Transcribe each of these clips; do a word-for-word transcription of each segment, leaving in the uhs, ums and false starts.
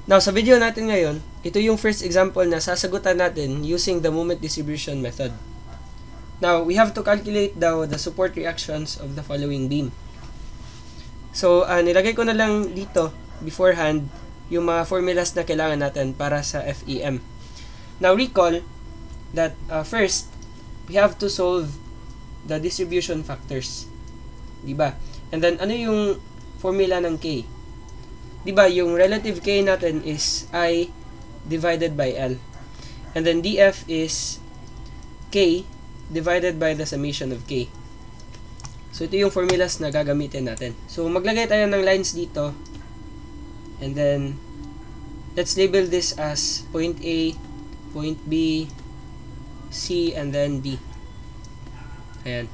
Now, sa video natin ngayon, ito yung first example na sasagutan natin using the moment distribution method. Now, we have to calculate daw the support reactions of the following beam. So, uh, nilagay ko na lang dito beforehand yung mga formulas na kailangan natin para sa F E M. Now, recall that uh, first, we have to solve the distribution factors. Diba? And then, ano yung formula ng K? Diba, yung relative K natin is I divided by L. And then, D F is K divided by the summation of K. So, ito yung formulas na gagamitin natin. So, maglagay tayo ng lines dito. And then, let's label this as point A, point B, C, and then D. Ayan.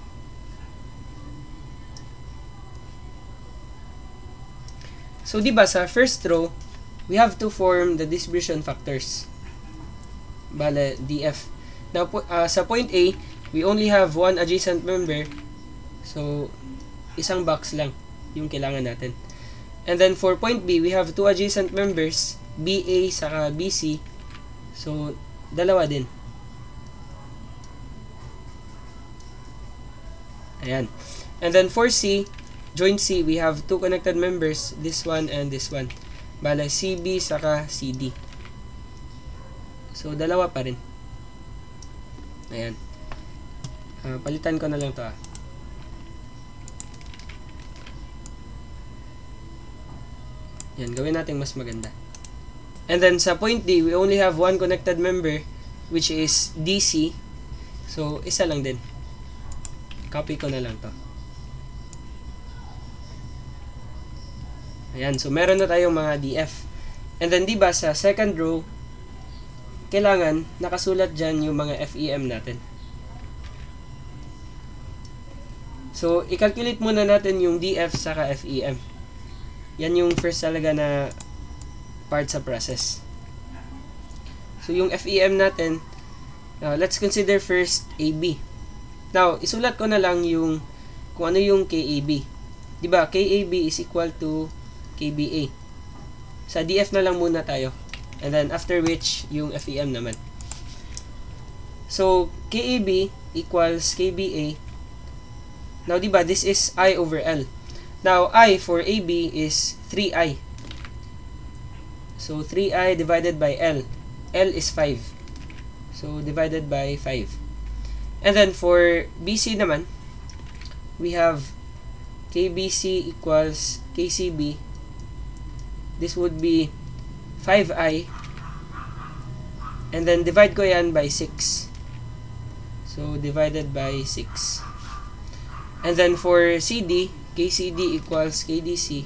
So, diba, sa first row, we have to form the distribution factors. Bale, D F. Now, uh, sa point A, we only have one adjacent member. So, isang box lang yung kailangan natin. And then, for point B, we have two adjacent members, B A saka B C. So, dalawa din. Ayan. And then, for C, joint C, we have two connected members, this one and this one. Bale, C B saka C D. So, dalawa pa rin. Ayan. Uh, palitan ko na lang to ah. Yan, gawin natin mas maganda. And then, sa point D, we only have one connected member, which is D C. So, isa lang din. Copy ko na lang to. Ayan, so meron na tayong mga D F. And then, diba, sa second row, kailangan nakasulat dyan yung mga F E M natin. So, i-calculate muna natin yung D F saka F E M. Yan yung first talaga na part sa process. So, yung F E M natin, uh, let's consider first A B. Now, isulat ko na lang yung kung ano yung K A B. Diba, K A B is equal to K B A. Sa D F na lang muna tayo. And then, after which, yung F E M naman. So, K A B equals K B A. Now, diba, this is I over L. Now, I for A B is three I. So, three I divided by L. L is five. So, divided by five. And then, for B C naman, we have K B C equals K C B. This would be five I. And then, divide ko yan by six. So, divided by six. And then, for C D, K C D equals K D C.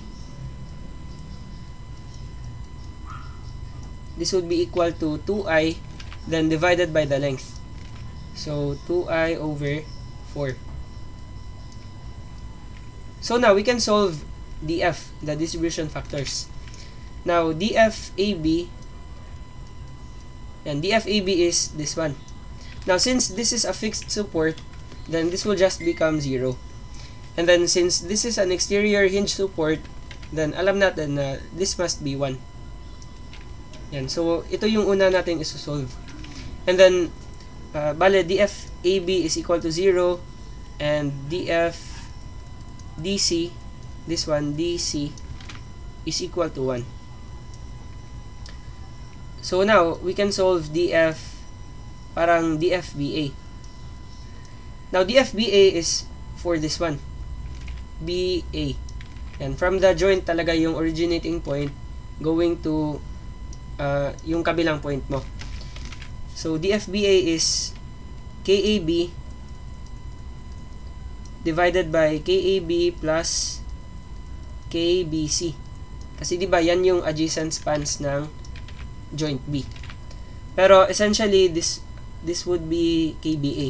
This would be equal to two I, then divided by the length. So, two I over four. So, now, we can solve D F, the distribution factors. Now, D F A B, and D F A B is this one. Now, since this is a fixed support, then this will just become zero. And then, since this is an exterior hinge support, then alam natin na this must be one. Yan. So, ito yung una natin isosolve. And then, uh, bale, D F A B is equal to zero, and D F D C, this one, D C, is equal to one. So, now, we can solve D F, parang D F B A. Now, D F B A is for this one. B A. And from the joint talaga yung originating point going to uh, yung kabilang point mo. So, D F B A is K A B divided by K A B plus K B C. Kasi diba yan yung adjacent spans ng joint B. Pero essentially, this this would be K B A.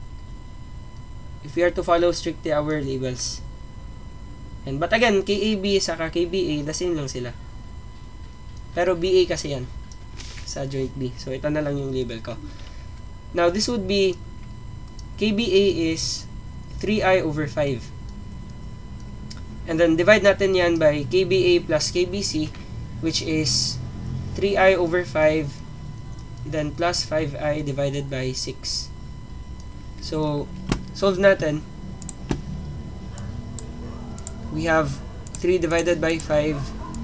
If we are to follow strictly our labels. And but again, K A B saka K B A, the same lang sila. Pero B A kasi yan sa joint B. So, ito na lang yung label ko. Now, this would be K B A is three I over five. And then, divide natin yan by K B A plus K B C, which is three i over five, then plus five i divided by six. So, solve natin. We have three divided by five.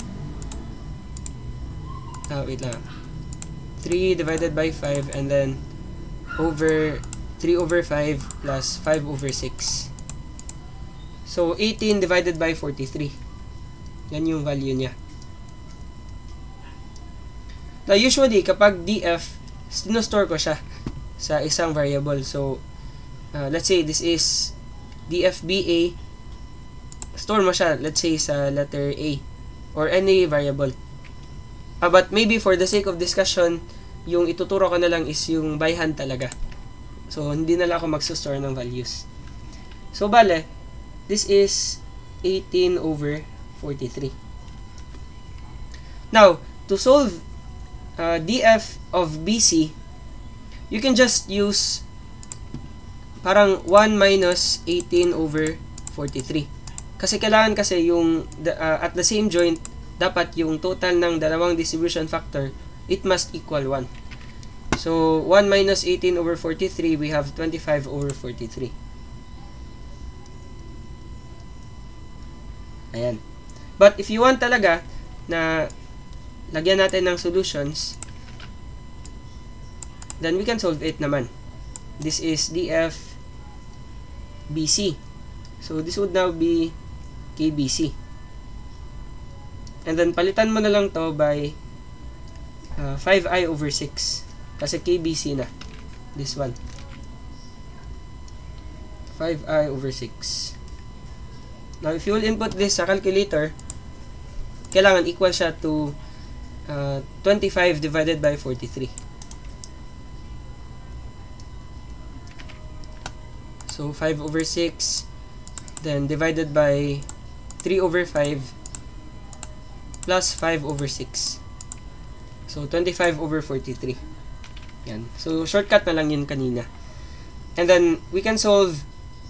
Ah, wait lang. three divided by five and then over three over five plus five over six. So, eighteen divided by forty-three. Yan yung value niya. Now, usually, kapag df, sinostore ko siya sa isang variable. So, uh, let's say this is dfba. Store mo siya, let's say, sa letter A or any variable. Uh, but maybe for the sake of discussion, yung ituturo ko na lang is yung by hand talaga. So, hindi na lang ako mag-store ng values. So, bale, this is eighteen over forty-three. Now, to solve uh, df of B C, you can just use parang one minus eighteen over forty-three. Kasi kailangan kasi yung uh, at the same joint, dapat yung total ng dalawang distribution factor, it must equal one. So, one minus eighteen over forty-three, we have twenty-five over forty-three. Ayan. But if you want talaga na lagyan natin ng solutions, then we can solve it naman. This is df B C. So, this would now be K B C. And then, palitan mo na lang to by uh, five i over six. Kasi K B C na. This one. five i over six. Now, if you will input this sa calculator, kailangan equal siya to uh, twenty-five divided by forty-three. So, five over six, then divided by three over five, plus five over six. So, twenty-five over forty-three. Yan. So, shortcut na lang yun kanina. And then, we can solve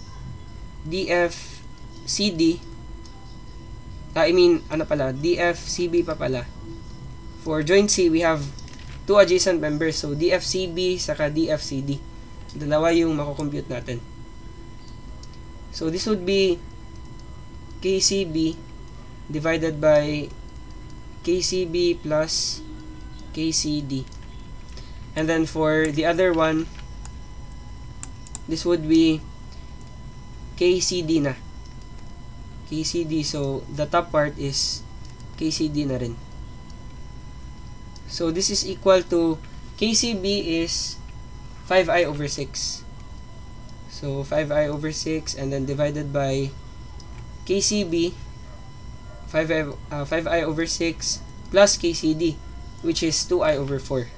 df C D. Uh, I mean, ano pala, df C B pa pala. For joint C, we have two adjacent members. So, df C B saka df C D. Dalawa yung makukompute natin. So, this would be K C B divided by K C B plus K C D. And then for the other one, this would be K C D na. K C D. So, the top part is K C D na rin. So, this is equal to K C B is five i over six. So, five i over six and then divided by K C B, five i, uh, five i over six plus K C D, which is two i over four.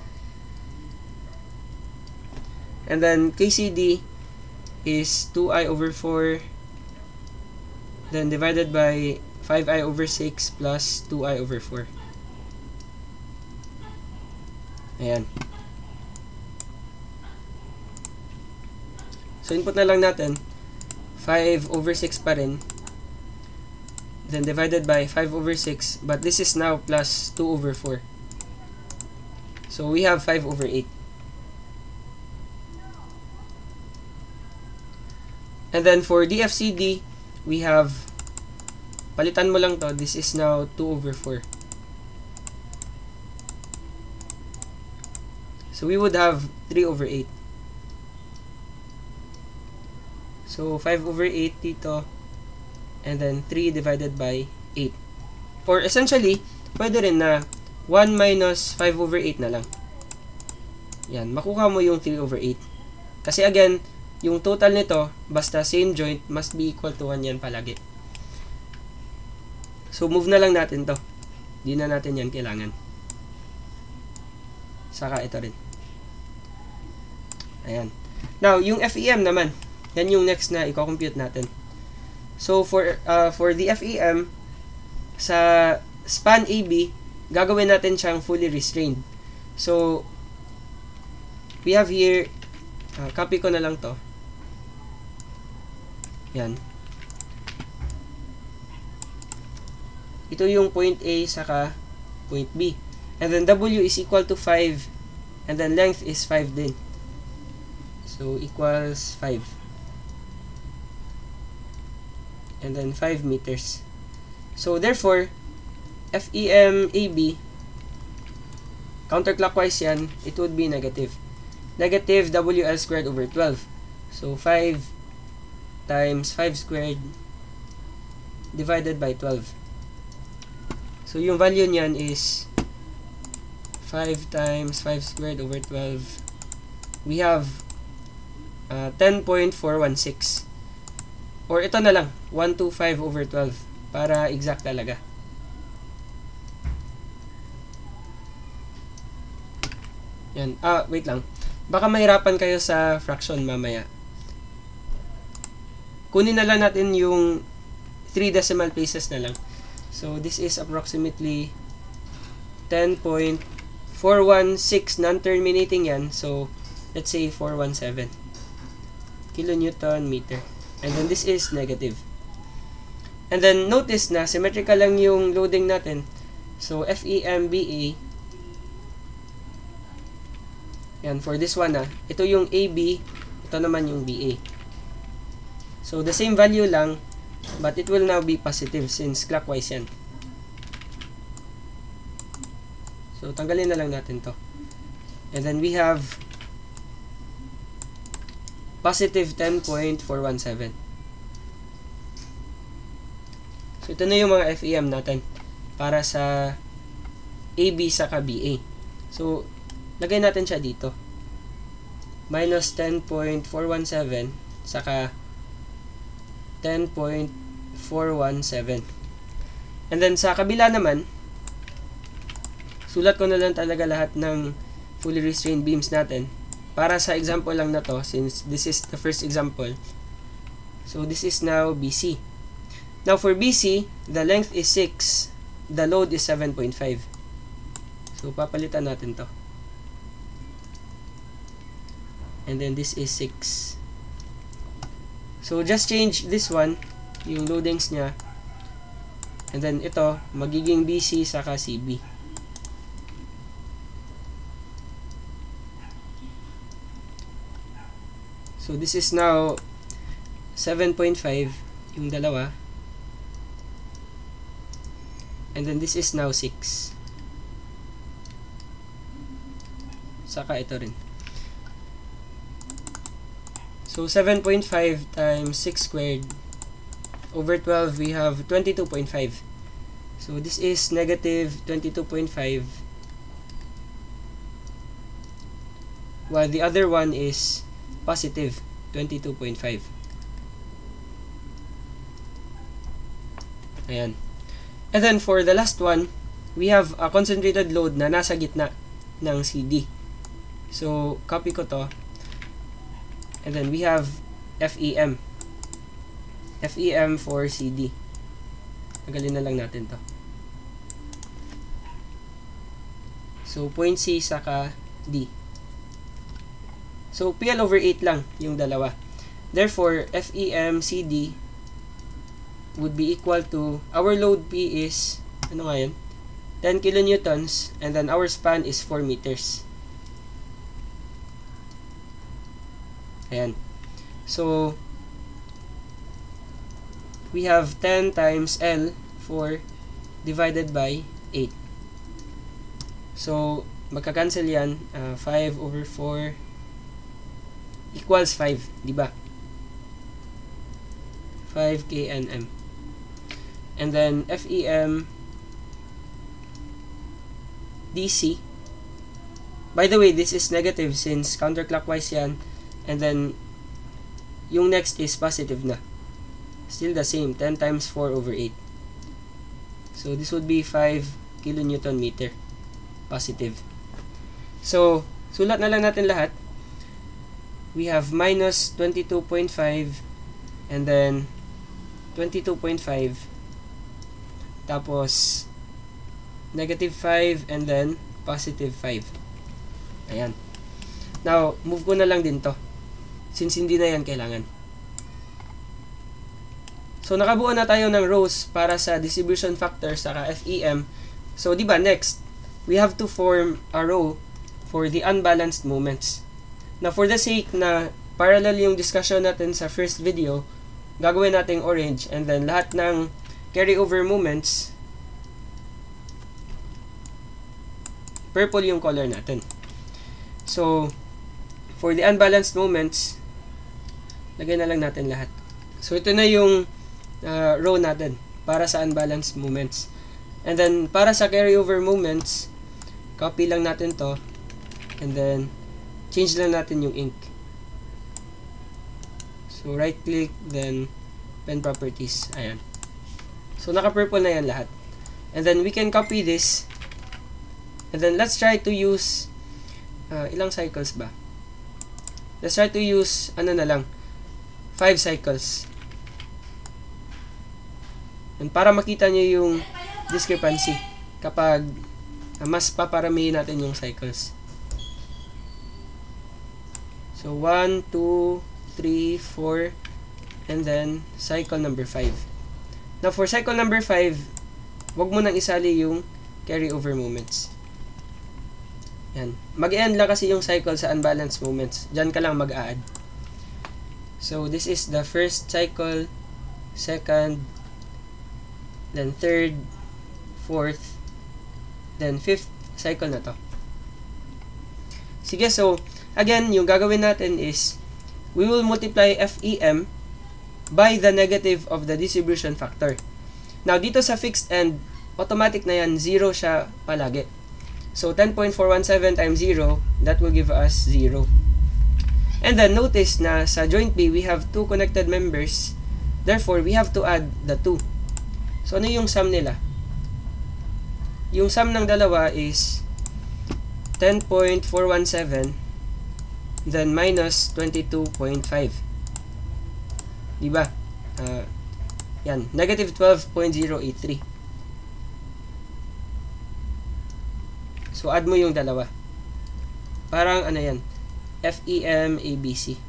And then K C D is two i over four, then divided by five i over six plus two i over four. Ayan. So, input na lang natin, five over six pa rin, then divided by five over six, but this is now plus two over four. So, we have five over eight. And then, for D F C D, we have, palitan mo lang to, this is now two over four. So, we would have three over eight. So, five over eight dito, and then three divided by eight. Or essentially, pwede rin na one minus five over eight na lang. Yan, makuha mo yung three over eight. Kasi again, yung total nito, basta same joint, must be equal to one yan palagi. So, move na lang natin to. Di na natin yan kailangan. Saka ito rin. Ayan. Now, yung F E M naman, yan yung next na i-compute natin. So, for uh, for the F E M, sa span A B, gagawin natin siyang fully restrained. So, we have here, uh, copy ko na lang to. Yan. Ito yung point A saka point B. And then W is equal to five. And then length is five din. So, equals five. And then five meters. So, therefore, F E M A B, counterclockwise yan, it would be negative. Negative W L squared over twelve. So, five times five squared divided by twelve. So, yung value niyan is five times five squared over twelve. We have uh, ten point four one six. Or ito na lang, one hundred twenty-five over twelve para exact talaga. Yan. Ah, wait lang. Baka mahirapan kayo sa fraction mamaya. Kunin na lang natin yung three decimal places na lang. So, this is approximately ten point four one six non-terminating yan. So, let's say four hundred seventeen kilonewton meter. And then, this is negative. And then, notice na symmetrical lang yung loading natin. So, F E M B A. Yan, for this one, ah. Ito yung A B. Ito naman yung B A. So, the same value lang. But it will now be positive since clockwise yan. So, tanggalin na lang natin to. And then, we have positive ten point four one seven. So, ito na yung mga F E M natin para sa A B saka B A. So, lagay natin siya dito. Minus ten point four one seven saka ten point four one seven. And then, sa kabila naman, sulat ko na lang talaga lahat ng fully restrained beams natin. Para sa example lang na to, since this is the first example. So, this is now B C. Now, for B C, the length is six. The load is seven point five. So, papalitan natin to. And then, this is six. So, just change this one, yung loadings niya. And then, ito, magiging B C saka C B. So, this is now seven point five, yung dalawa. And then, this is now six. Saka ito rin. So, seven point five times six squared over twelve, we have twenty-two point five. So, this is negative twenty-two point five. While the other one is positive twenty-two point five. Ayan. And then for the last one, we have a concentrated load na nasa gitna ng C D. So, copy ko to. And then we have F E M. F E M for C D. Tagalin na lang natin to. So, point C saka D. So, P L over eight lang yung dalawa. Therefore, F E M C D would be equal to, our load P is, ano nga yun? ten kilonewtons, and then our span is four meters. Ayan. So, we have ten times L, four, divided by eight. So, magka-cancel yan, uh, five over four equals five, di ba? five K N M. And then, F E M D C. By the way, this is negative since counterclockwise yan. And then, yung next is positive na. Still the same, ten times four over eight. So, this would be five kilonewton meter. Positive. So, sulat na lang natin lahat. We have minus twenty-two point five and then twenty-two point five. Tapos, negative five and then positive five. Ayan. Now, move ko na lang din to. Since hindi na yan kailangan. So, nakabuo na tayo ng rows para sa distribution factor saka F E M. So, di ba next, we have to form a row for the unbalanced moments. Now, for the sake na parallel yung discussion natin sa first video, gagawin natin orange, and then lahat ng carryover moments, purple yung color natin. So, for the unbalanced moments, lagay na lang natin lahat. So, ito na yung uh, row natin para sa unbalanced moments. And then, para sa carryover moments, copy lang natin to, and then change lang natin yung ink. So, right click, then pen properties. Ayan. So, naka-purple na yan lahat. And then, we can copy this. And then, let's try to use, uh, ilang cycles ba? Let's try to use, ano na lang, five cycles. And para makita nyo yung discrepancy kapag uh, mas paparamihin natin yung cycles. So, one, two, three, four, and then cycle number five. Now, for cycle number five, wag mo nang isali yung carryover moments. Yan. Mag-end lang kasi yung cycle sa unbalanced moments. Diyan ka lang mag-add. So, this is the first cycle, second, then third, fourth, then fifth cycle na to. Sige, so, again, yung gagawin natin is, we will multiply F E M by the negative of the distribution factor. Now, dito sa fixed end, automatic na yan, zero siya palagi. So, ten point four one seven times zero, that will give us zero. And then, notice na sa joint B, we have two connected members. Therefore, we have to add the two. So, ano yung sum nila? Yung sum ng dalawa is ten point four one seven then minus twenty-two point five. Diba? Uh, yan. Negative twelve point zero eight three. So, add mo yung dalawa. Parang ano yan? F E M A B C.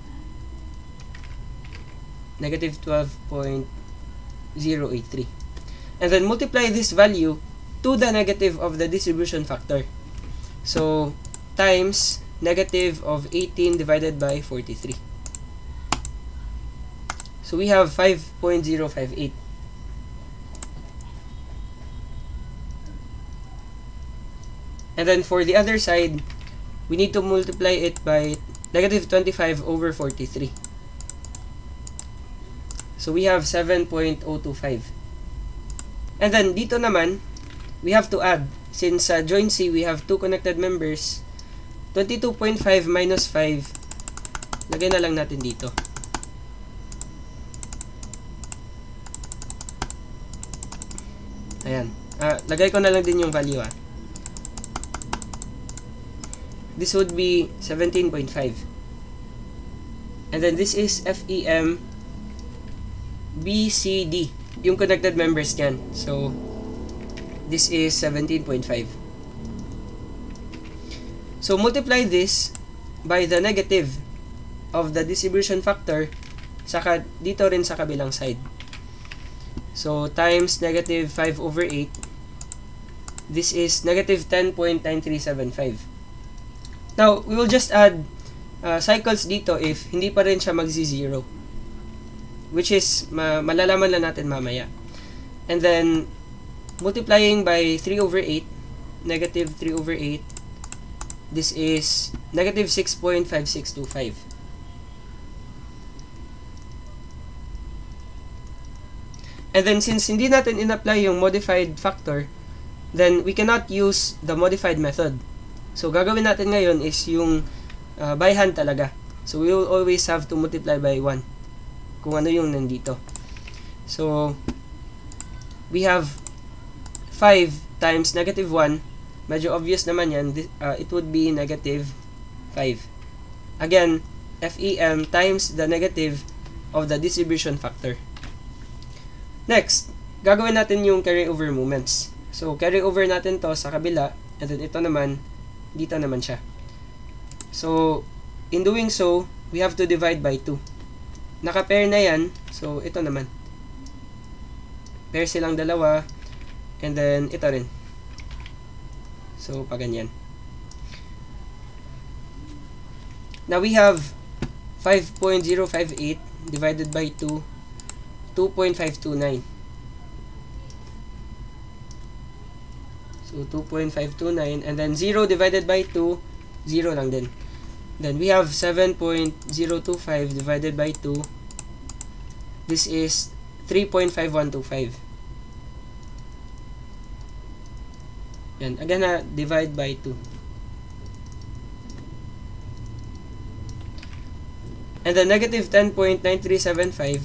Negative twelve point zero eight three. And then multiply this value to the negative of the distribution factor. So, times negative of eighteen divided by forty-three. So, we have five point zero five eight. And then for the other side, we need to multiply it by negative twenty-five over forty-three. So, we have seven point zero two five. And then, dito naman, we have to add. Since sa uh, joint C, we have two connected members, twenty-two point five minus five, lagay na lang natin dito. Ayan. Uh, lagay ko na lang din yung value, ah. This would be seventeen point five. And then this is F E M B C D, yung connected members niyan. So, this is seventeen point five. So, multiply this by the negative of the distribution factor saka dito rin sa kabilang side. So, times negative five over eight. This is negative ten point nine three seven five. Now, we will just add uh, cycles dito if hindi pa rin siya magzi-zero. Which is, ma malalaman lang natin mamaya. And then, multiplying by three over eight, negative three over eight, this is negative six point five six two five. And then, since hindi natin in-apply yung modified factor, then we cannot use the modified method. So, gagawin natin ngayon is yung uh, by hand talaga. So, we will always have to multiply by one. Kung ano yung nandito. So, we have five times negative one. Medyo obvious naman yan. Uh, it would be negative five. Again, F E M times the negative of the distribution factor. Next, gagawin natin yung carryover moments. So, carryover natin to sa kabila. And then, ito naman, dito naman siya. So, in doing so, we have to divide by two. Naka-pair na yan. So, ito naman. Pair silang dalawa. And then, ito rin. So, pa ganyan. Now, we have five point zero five eight divided by two, two point five two nine. So, two point five two nine, and then zero divided by two, zero lang din. Then, we have seven point zero two five divided by two. This is three point five one two five. Yan. Again, na divide by two. And then, negative ten point nine three seven five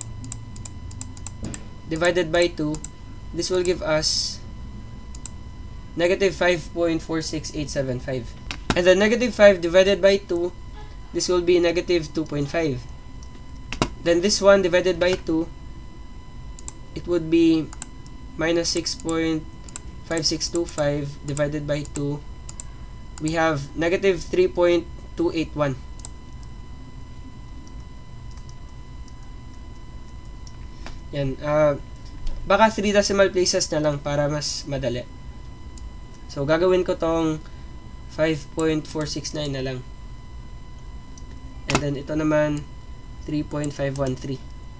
divided by two. This will give us negative five point four six eight seven five. And then negative five divided by two, this will be negative two point five. Then this one divided by two, it would be minus six point five six two five divided by two. We have negative three point two eight one. Yan. Uh, baka three decimal places na lang para mas madali. So, gagawin ko tong five point four six nine na lang. And then, ito naman, three point five one three.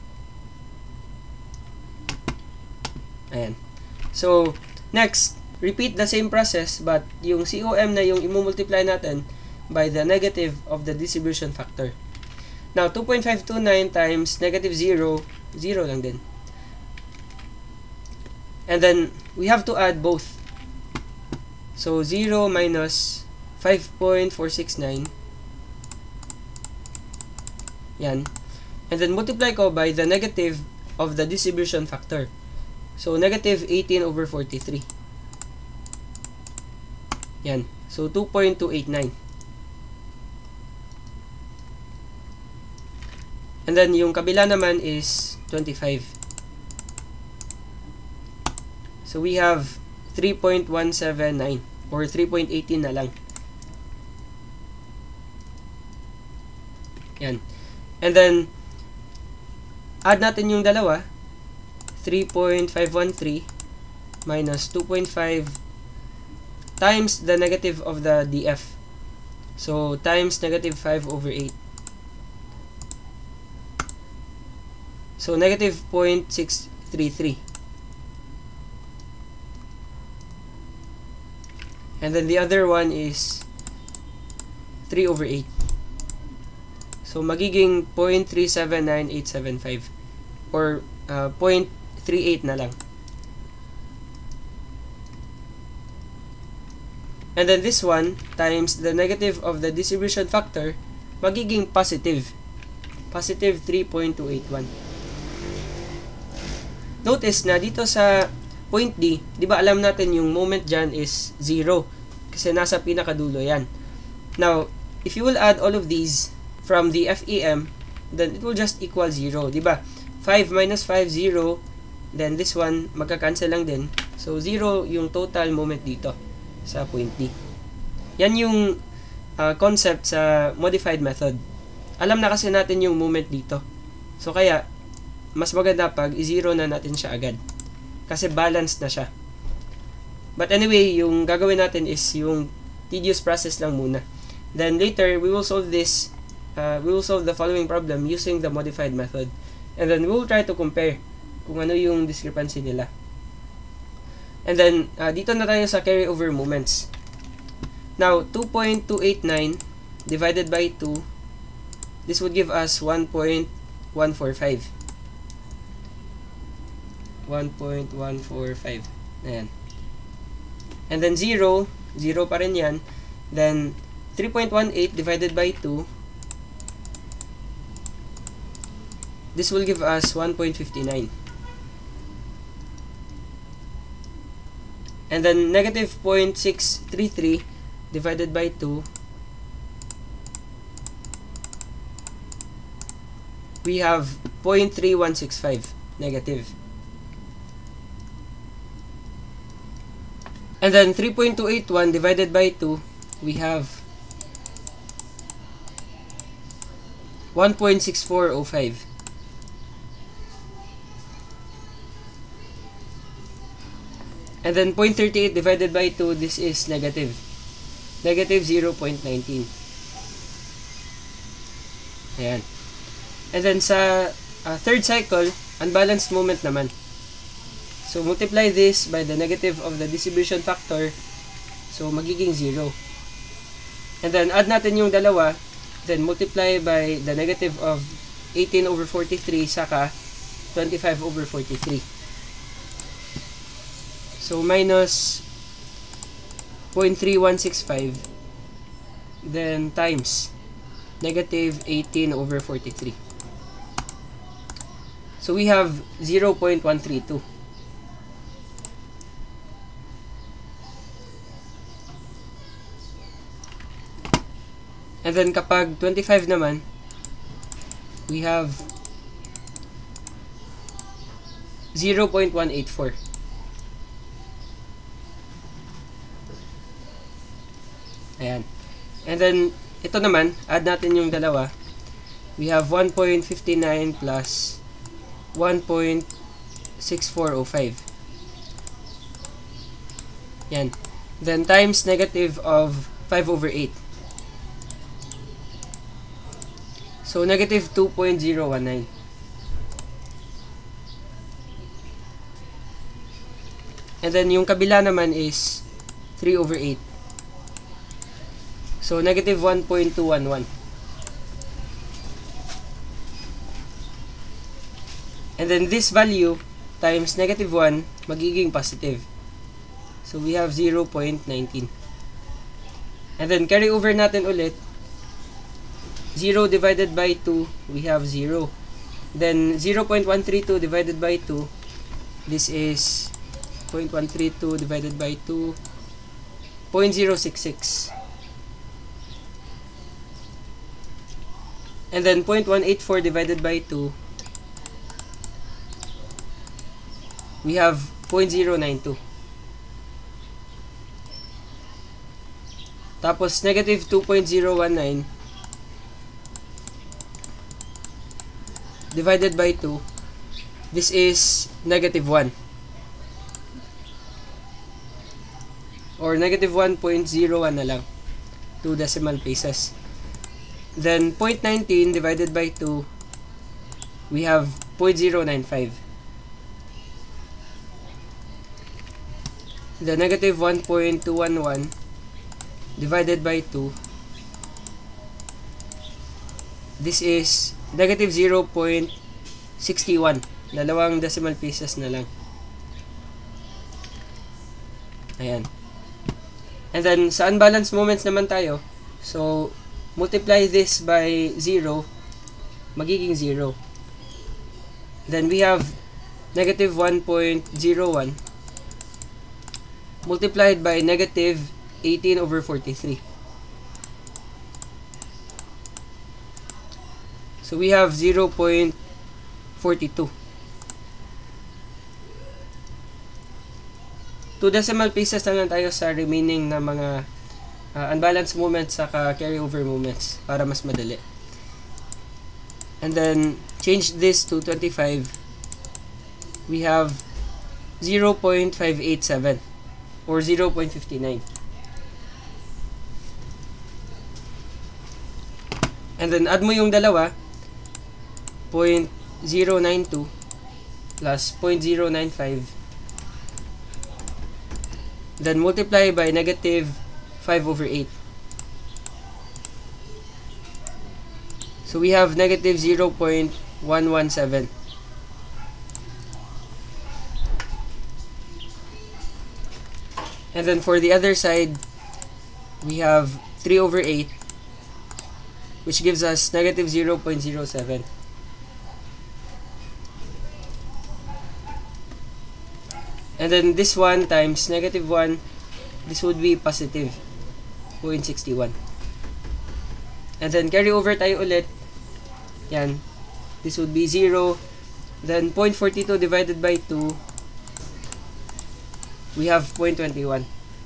Ayan. So, next, repeat the same process, but yung C O M na yung i-multiply natin by the negative of the distribution factor. Now, two point five two nine times negative zero, zero lang din. And then, we have to add both. So, zero minus five point four six nine. Yan. And then, multiply ko by the negative of the distribution factor. So, negative eighteen over forty-three. Yan. So, two point two eight nine. And then, yung kabila naman is twenty-five. So, we have three point one seven nine or three point one eight na lang. Yan. And then, add natin yung dalawa. three point five one three minus two point five times the negative of the D F. So, times negative five over eight. So, negative zero point six three three. And then the other one is three over eight. So, magiging zero point three seven nine eight seven five or uh, zero point three eight na lang. And then this one times the negative of the distribution factor, magiging positive. Positive three point two eight one. Notice na dito sa point D, di ba alam natin yung moment dyan is zero. Kasi nasa pinakadulo yan. Now, if you will add all of these from the F E M, then it will just equal zero. Di ba? five minus five, zero. Then this one, magka-cancel lang din. So, zero yung total moment dito sa point D. Yan yung uh, concept sa modified method. Alam na kasi natin yung moment dito. So, kaya, mas maganda pag i-zero na natin siya agad. Kasi balanced na siya. But anyway, yung gagawin natin is yung tedious process lang muna. Then later, we will solve this. Uh, we will solve the following problem using the modified method. And then we will try to compare kung ano yung discrepancy nila. And then, uh, dito na tayo sa carryover moments. Now, two point two eight nine divided by two, this would give us one point one four five. one point one four five. Ayan. And then zero, zero pa rin yan. Then three point one eight divided by two, this will give us one point five nine. And then negative zero point six three three divided by two, we have zero point three one six five negative. And then three point two eight one divided by two, we have one point six four zero five. And And then zero point three eight divided by two, this is negative. Negative zero point one nine. Ayan. And then sa uh, third cycle, unbalanced moment naman. So multiply this by the negative of the distribution factor. So magiging zero. And then add natin yung dalawa. Then multiply by the negative of eighteen over forty-three saka twenty-five over forty-three. So minus zero point three one six five. Then times negative eighteen over forty-three. So we have zero point one three two. And then kapag twenty-five naman, we have zero point one eight four. Ayan. And then, ito naman, add natin yung dalawa. We have one point five nine plus one point six four zero five. Yan. Then, times negative of five over eight. So, negative two point zero one nine. And then, yung kabila naman is three over eight. So, negative one point two one one. And then, this value times negative one, magiging positive. So, we have zero point one nine. And then, carry over natin ulit. zero divided by two, we have zero. Then, zero point one three two divided by two, this is zero point one three two divided by two, zero point zero six six. And then, zero point one eight four divided by two, we have zero point zero nine two. Tapos, negative two point zero one nine divided by two, this is negative one. Or negative one point zero one na lang. two decimal places. Then, zero point one nine divided by two, we have zero point zero nine five. The negative one point two one one divided by two, this is negative zero point six one. Dalawang decimal places na lang. Ayan. And then, sa unbalanced moments naman tayo. So, multiply this by zero, magiging zero. Then, we have negative one point zero one multiplied by negative eighteen over forty-three. So, we have zero point four two. Two decimal places na lang tayo sa remaining na mga uh, unbalanced moments saka carryover moments para mas madali. And then, change this to twenty-five. We have zero point five eight seven or zero point five nine. And then, add mo yung dalawa, zero point zero nine two plus zero point zero nine five. Then, multiply by negative five over eight. So, we have negative zero point one one seven. And then, for the other side, we have three over eight, which gives us negative zero point zero seven. And then this one times negative one, this would be positive zero point six one. And then carry over tayo ulit. Yan. This would be zero. Then zero point four two divided by two, we have zero point two one.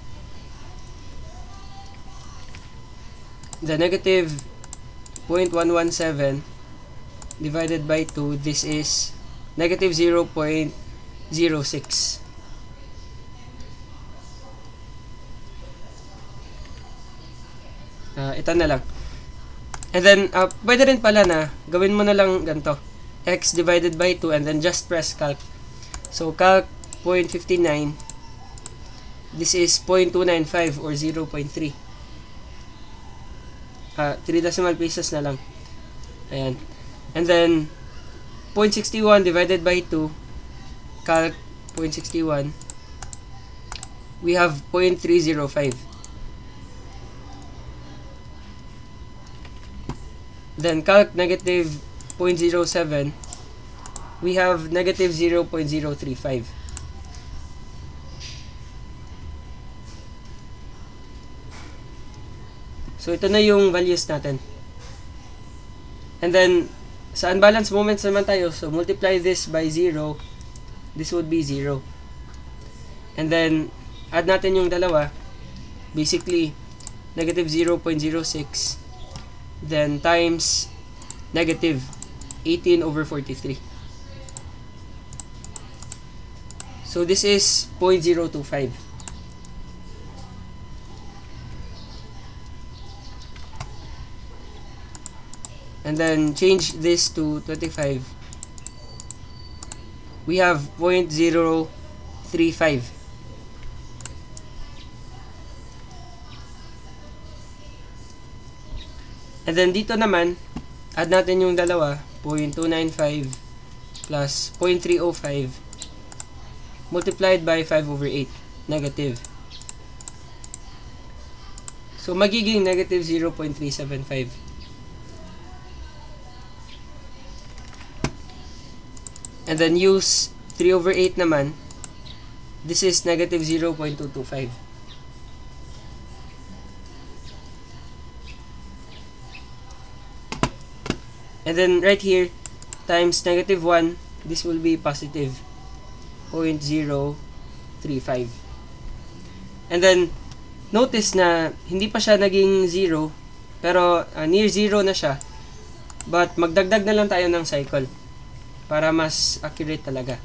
The negative zero point one one seven divided by two, this is negative zero point zero six. Uh, ito na lang. And then, uh, pwede rin pala na gawin mo na lang ganito. X divided by two and then just press calc. So, calc zero point five nine. This is zero point two nine five or zero point three. Uh, three decimal places na lang. Ayan. And then, zero point six one divided by two. Calc zero point six one. We have zero point three zero five. Then calc negative zero point zero seven, we have negative zero point zero three five. So ito na yung values natin. And then sa unbalanced moments naman tayo, so multiply this by zero, this would be zero. And then add natin yung dalawa, basically negative zero point zero six, then times negative eighteen over forty-three. So this is zero point zero two five. And then change this to twenty-five. We have zero point zero three five. And then dito naman, add natin yung dalawa, zero point two nine five plus zero point three zero five multiplied by five over eight, negative. So magiging negative zero point three seven five. And then use three over eight naman. This is negative zero point two two five. And then right here, times negative one, this will be positive zero point zero three five. And then, notice na hindi pa siya naging zero, pero uh, near zero na siya. But magdagdag na lang tayo ng cycle para mas accurate talaga.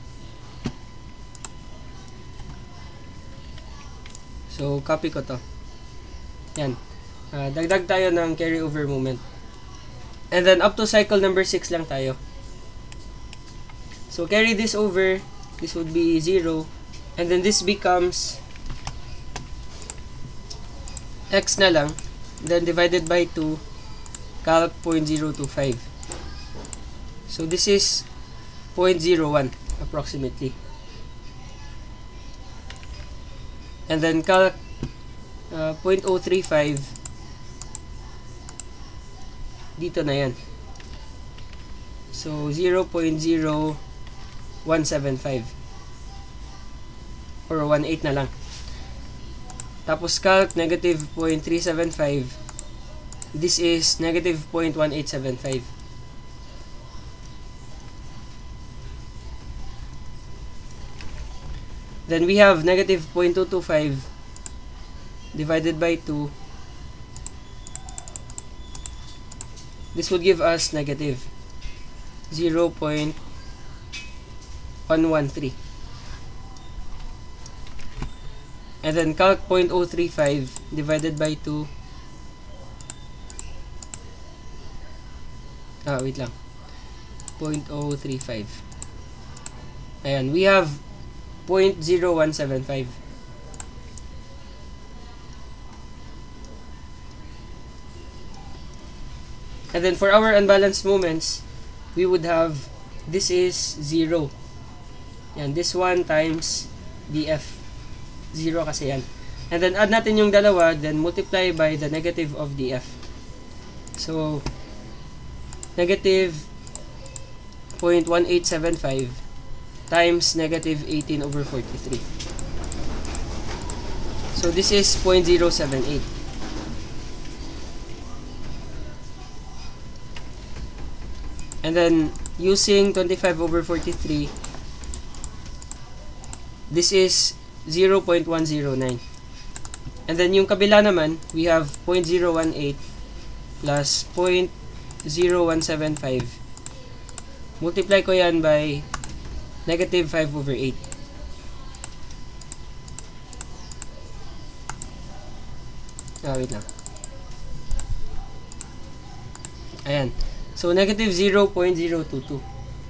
So, copy ko to. Yan. Uh, dagdag tayo ng carryover moment. And then up to cycle number six lang tayo. So carry this over, this would be zero, and then this becomes x na lang, then divided by two, calc zero point zero two five. So this is zero point zero one approximately. And then calc uh, zero point zero three five, dito na yan. So zero point zero one seven five or one eight na lang. Tapos calc negative zero point three seven five, this is negative zero point one eight seven five. Then we have negative zero point two two five divided by two. This would give us negative zero point one one three. And then calc zero point zero three five divided by two. Ah, wait lang. zero point zero three five. Ayan, we have zero point zero one seven five. And then for our unbalanced moments, we would have, this is zero. Yan, this one times df. Zero kasi yan. And then add natin yung dalawa, then multiply by the negative of df. So, negative zero point one eight seven five times negative eighteen over forty-three. So this is zero point zero seven eight. And then using twenty-five over forty-three, this is zero point one zero nine. And then yung kabila naman, we have zero point zero one eight plus zero point zero one seven five. Multiply ko yan by negative five over eight. Ah, wait lang. Ayan. So, negative zero point zero two two.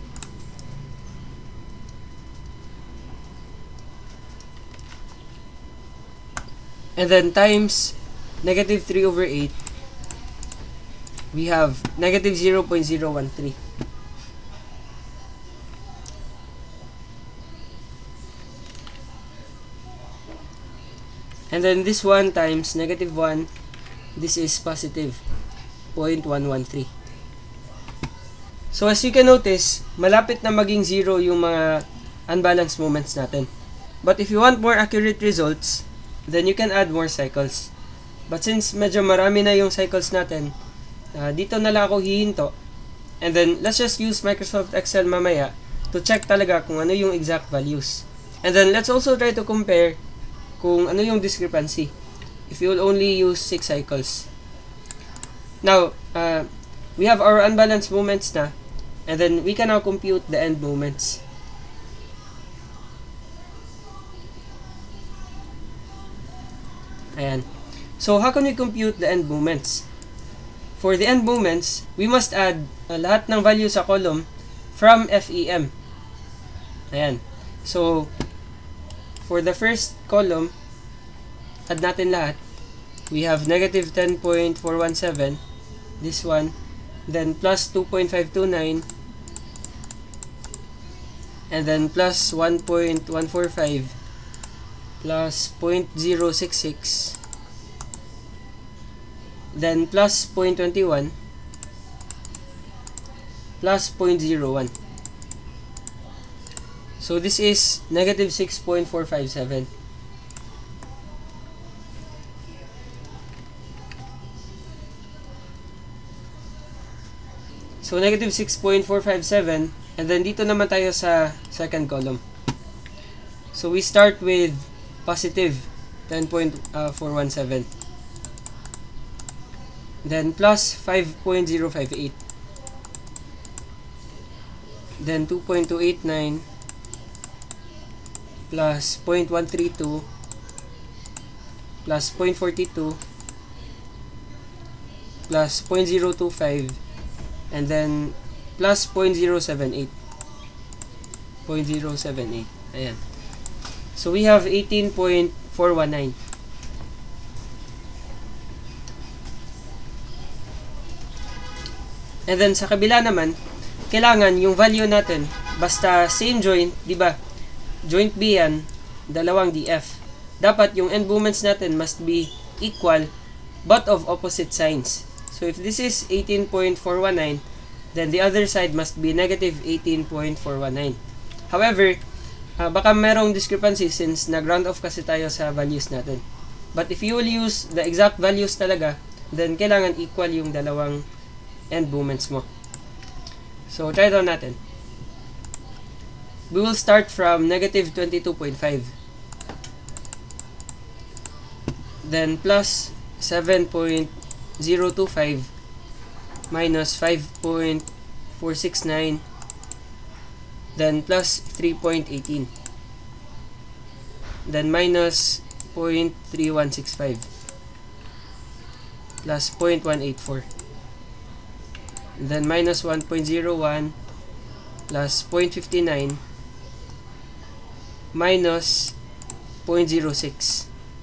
And then times negative three over eight, we have negative zero point zero one three. And then this one times negative one, this is positive zero point one one three. So as you can notice, malapit na maging zero yung mga unbalanced moments natin. But if you want more accurate results, then you can add more cycles. But since medyo marami na yung cycles natin, uh, dito na lang ako hihinto. And then, let's just use Microsoft Excel mamaya to check talaga kung ano yung exact values. And then, let's also try to compare kung ano yung discrepancy if you will only use six cycles. Now, uh, we have our unbalanced moments na, and then we can now compute the end moments. Ayan. So, how can we compute the end moments? For the end moments, we must add uh, lahat ng value sa column from F E M. Ayan. So, for the first column, add natin lahat. We have negative ten point four one seven, this one, then plus two point five two nine, and then plus one point one four five, plus zero point zero six six, then plus zero point two one, plus zero point zero one. So this is negative six point four five seven. So negative six point four five seven, and then dito naman tayo sa second column. So we start with positive ten point four one seven, then plus five point zero five eight, then two point two eight nine, plus zero point one three two, plus zero point four two, plus zero point zero two five, and then plus zero point zero seven eight. zero point zero seven eight. Ayan. So we have eighteen point four one nine. And then sa kabila naman, kailangan yung value natin, basta same joint, di ba? Joint B yan, dalawang D F. Dapat yung end moments natin must be equal but of opposite signs. So if this is eighteen point four one nine, then the other side must be negative eighteen point four one nine. However, uh, baka merong discrepancy since nag-round off kasi tayo sa values natin. But if you will use the exact values talaga, then kailangan equal yung dalawang end moments mo. So try it on natin. We will start from negative twenty-two point five, then plus seven point zero two five, minus five point four six nine, then plus three point one eight, then minus zero point three one six five, plus zero point one eight four, then minus one point zero one, plus zero point five nine, minus zero point zero six,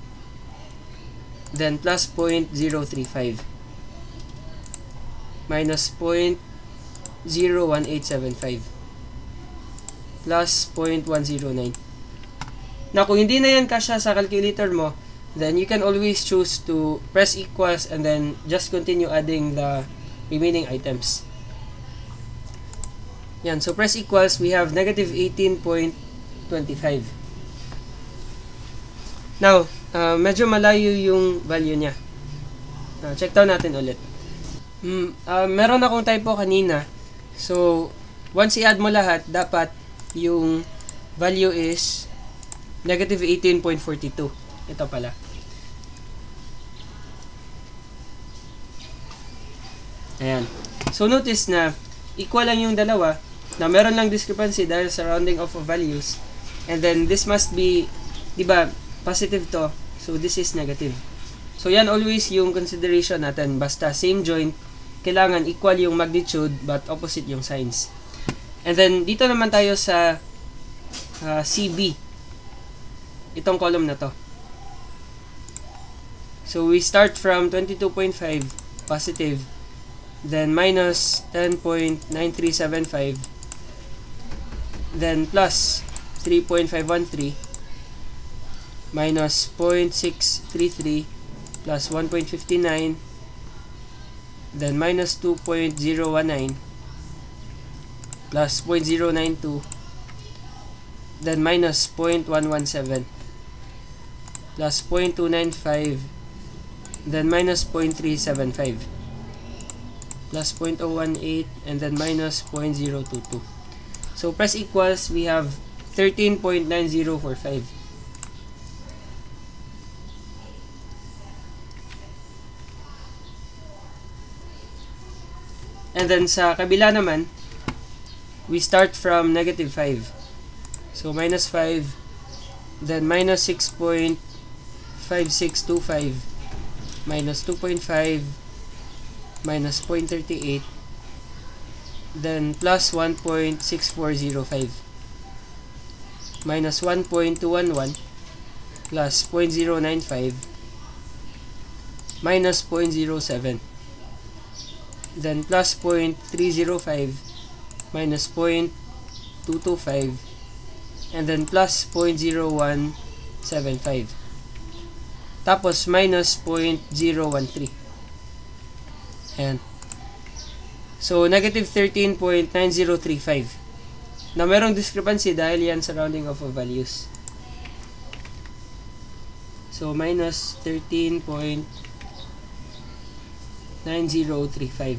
then plus zero point zero three five, minus zero point zero one eight seven five, plus zero point one zero nine. Now, kung hindi na yan kasya sa calculator mo, then you can always choose to press equals and then just continue adding the remaining items. Yan, so press equals, we have negative eighteen point two five. Now, uh, medyo malayo yung value niya. Uh, check down natin ulit. Mm, uh, meron akong typo kanina. So, once i-add mo lahat, dapat yung value is negative eighteen point four two. Ito pala. Ayan. So, notice na equal lang yung dalawa, na meron lang discrepancy dahil sa rounding off of values. And then, this must be, di ba, positive to. So, this is negative. So, yan always yung consideration natin. Basta same joint, kailangan equal yung magnitude but opposite yung signs. And then, dito naman tayo sa uh, C B. Itong column na to. So, we start from twenty-two point five positive, then minus ten point nine three seven five, then plus three point five one three, minus zero point six three three, plus one point five nine, then minus two point zero one nine, plus zero point zero nine two, then minus zero point one one seven, plus zero point two nine five, then minus zero point three seven five, plus zero point zero one eight, and then minus zero point zero two two. So press equals, we have thirteen point nine zero four five. And then sa kabila naman, we start from negative five. So minus five, then minus six point five six two five, minus two point five, minus zero point three eight, then plus one point six four zero five, minus one point two one one, plus zero point zero nine five, minus zero point zero seven, then plus zero point three zero five, minus zero point two two five, and then plus zero point zero one seven five. Tapos minus zero point zero one three. Ayan. So, negative thirteen point nine zero three five. Na merong discrepancy dahil yan sa rounding off of values. So, minus thirteen point nine zero three five.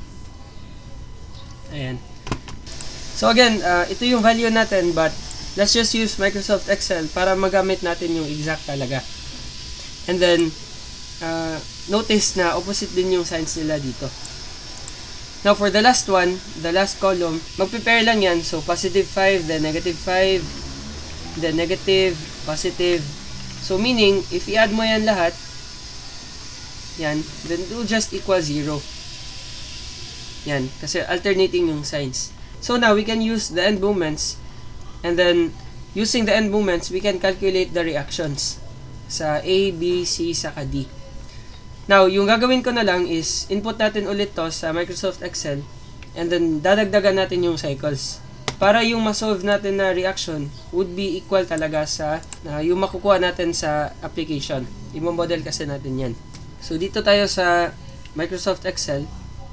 Ayan. So, again, uh, ito yung value natin, but let's just use Microsoft Excel para magamit natin yung exact talaga. And then, uh, notice na opposite din yung signs nila dito. Now, for the last one, the last column, mag-prepare lang yan. So, positive five, then negative five, then negative, positive. So, meaning, if i-add mo yan lahat, yan, then it will just equal zero. Yan, kasi alternating yung signs. So, now, we can use the end moments, and then, using the end moments, we can calculate the reactions sa A, B, C, saka D. Now, yung gagawin ko na lang is, input natin ulit to sa Microsoft Excel, and then, dadagdagan natin yung cycles. Para yung ma-solve natin na reaction would be equal talaga sa uh, yung makukuha natin sa application. I-model kasi natin yan. So, dito tayo sa Microsoft Excel.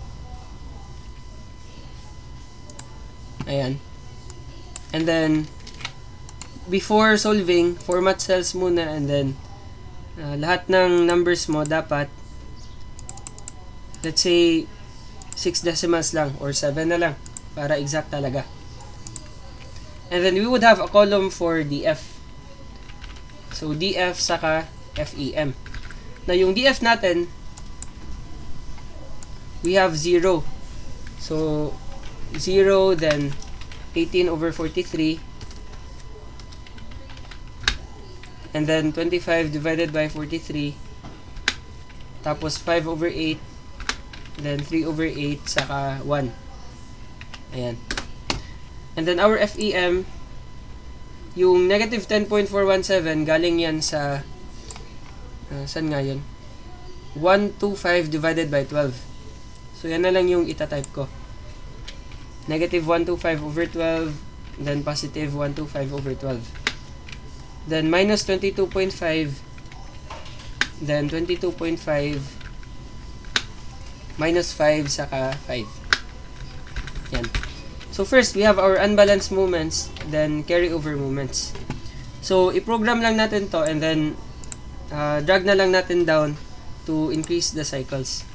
Ayan. And then, before solving, format cells muna, and then, uh, lahat ng numbers mo dapat, let's say, six decimals lang, or seven na lang, para exact talaga. And then, we would have a column for D F. So, D F saka F E M. Na yung D F natin, we have zero. So, zero, then eighteen over forty-three, and then twenty-five divided by forty-three, tapos five over eight, then three over eight, saka one. Ayan. And then our F E M, yung negative ten point four one seven, galing yan sa, uh, saan nga yun? one twenty-five divided by twelve. So, yan na lang yung itatype ko. Negative one twenty-five over twelve, then positive one twenty-five over twelve. Then minus twenty-two point five, then twenty-two point five, minus five, saka five. Yan. So first, we have our unbalanced moments, then carryover moments. So, i-program lang natin to, and then uh, drag na lang natin down to increase the cycles.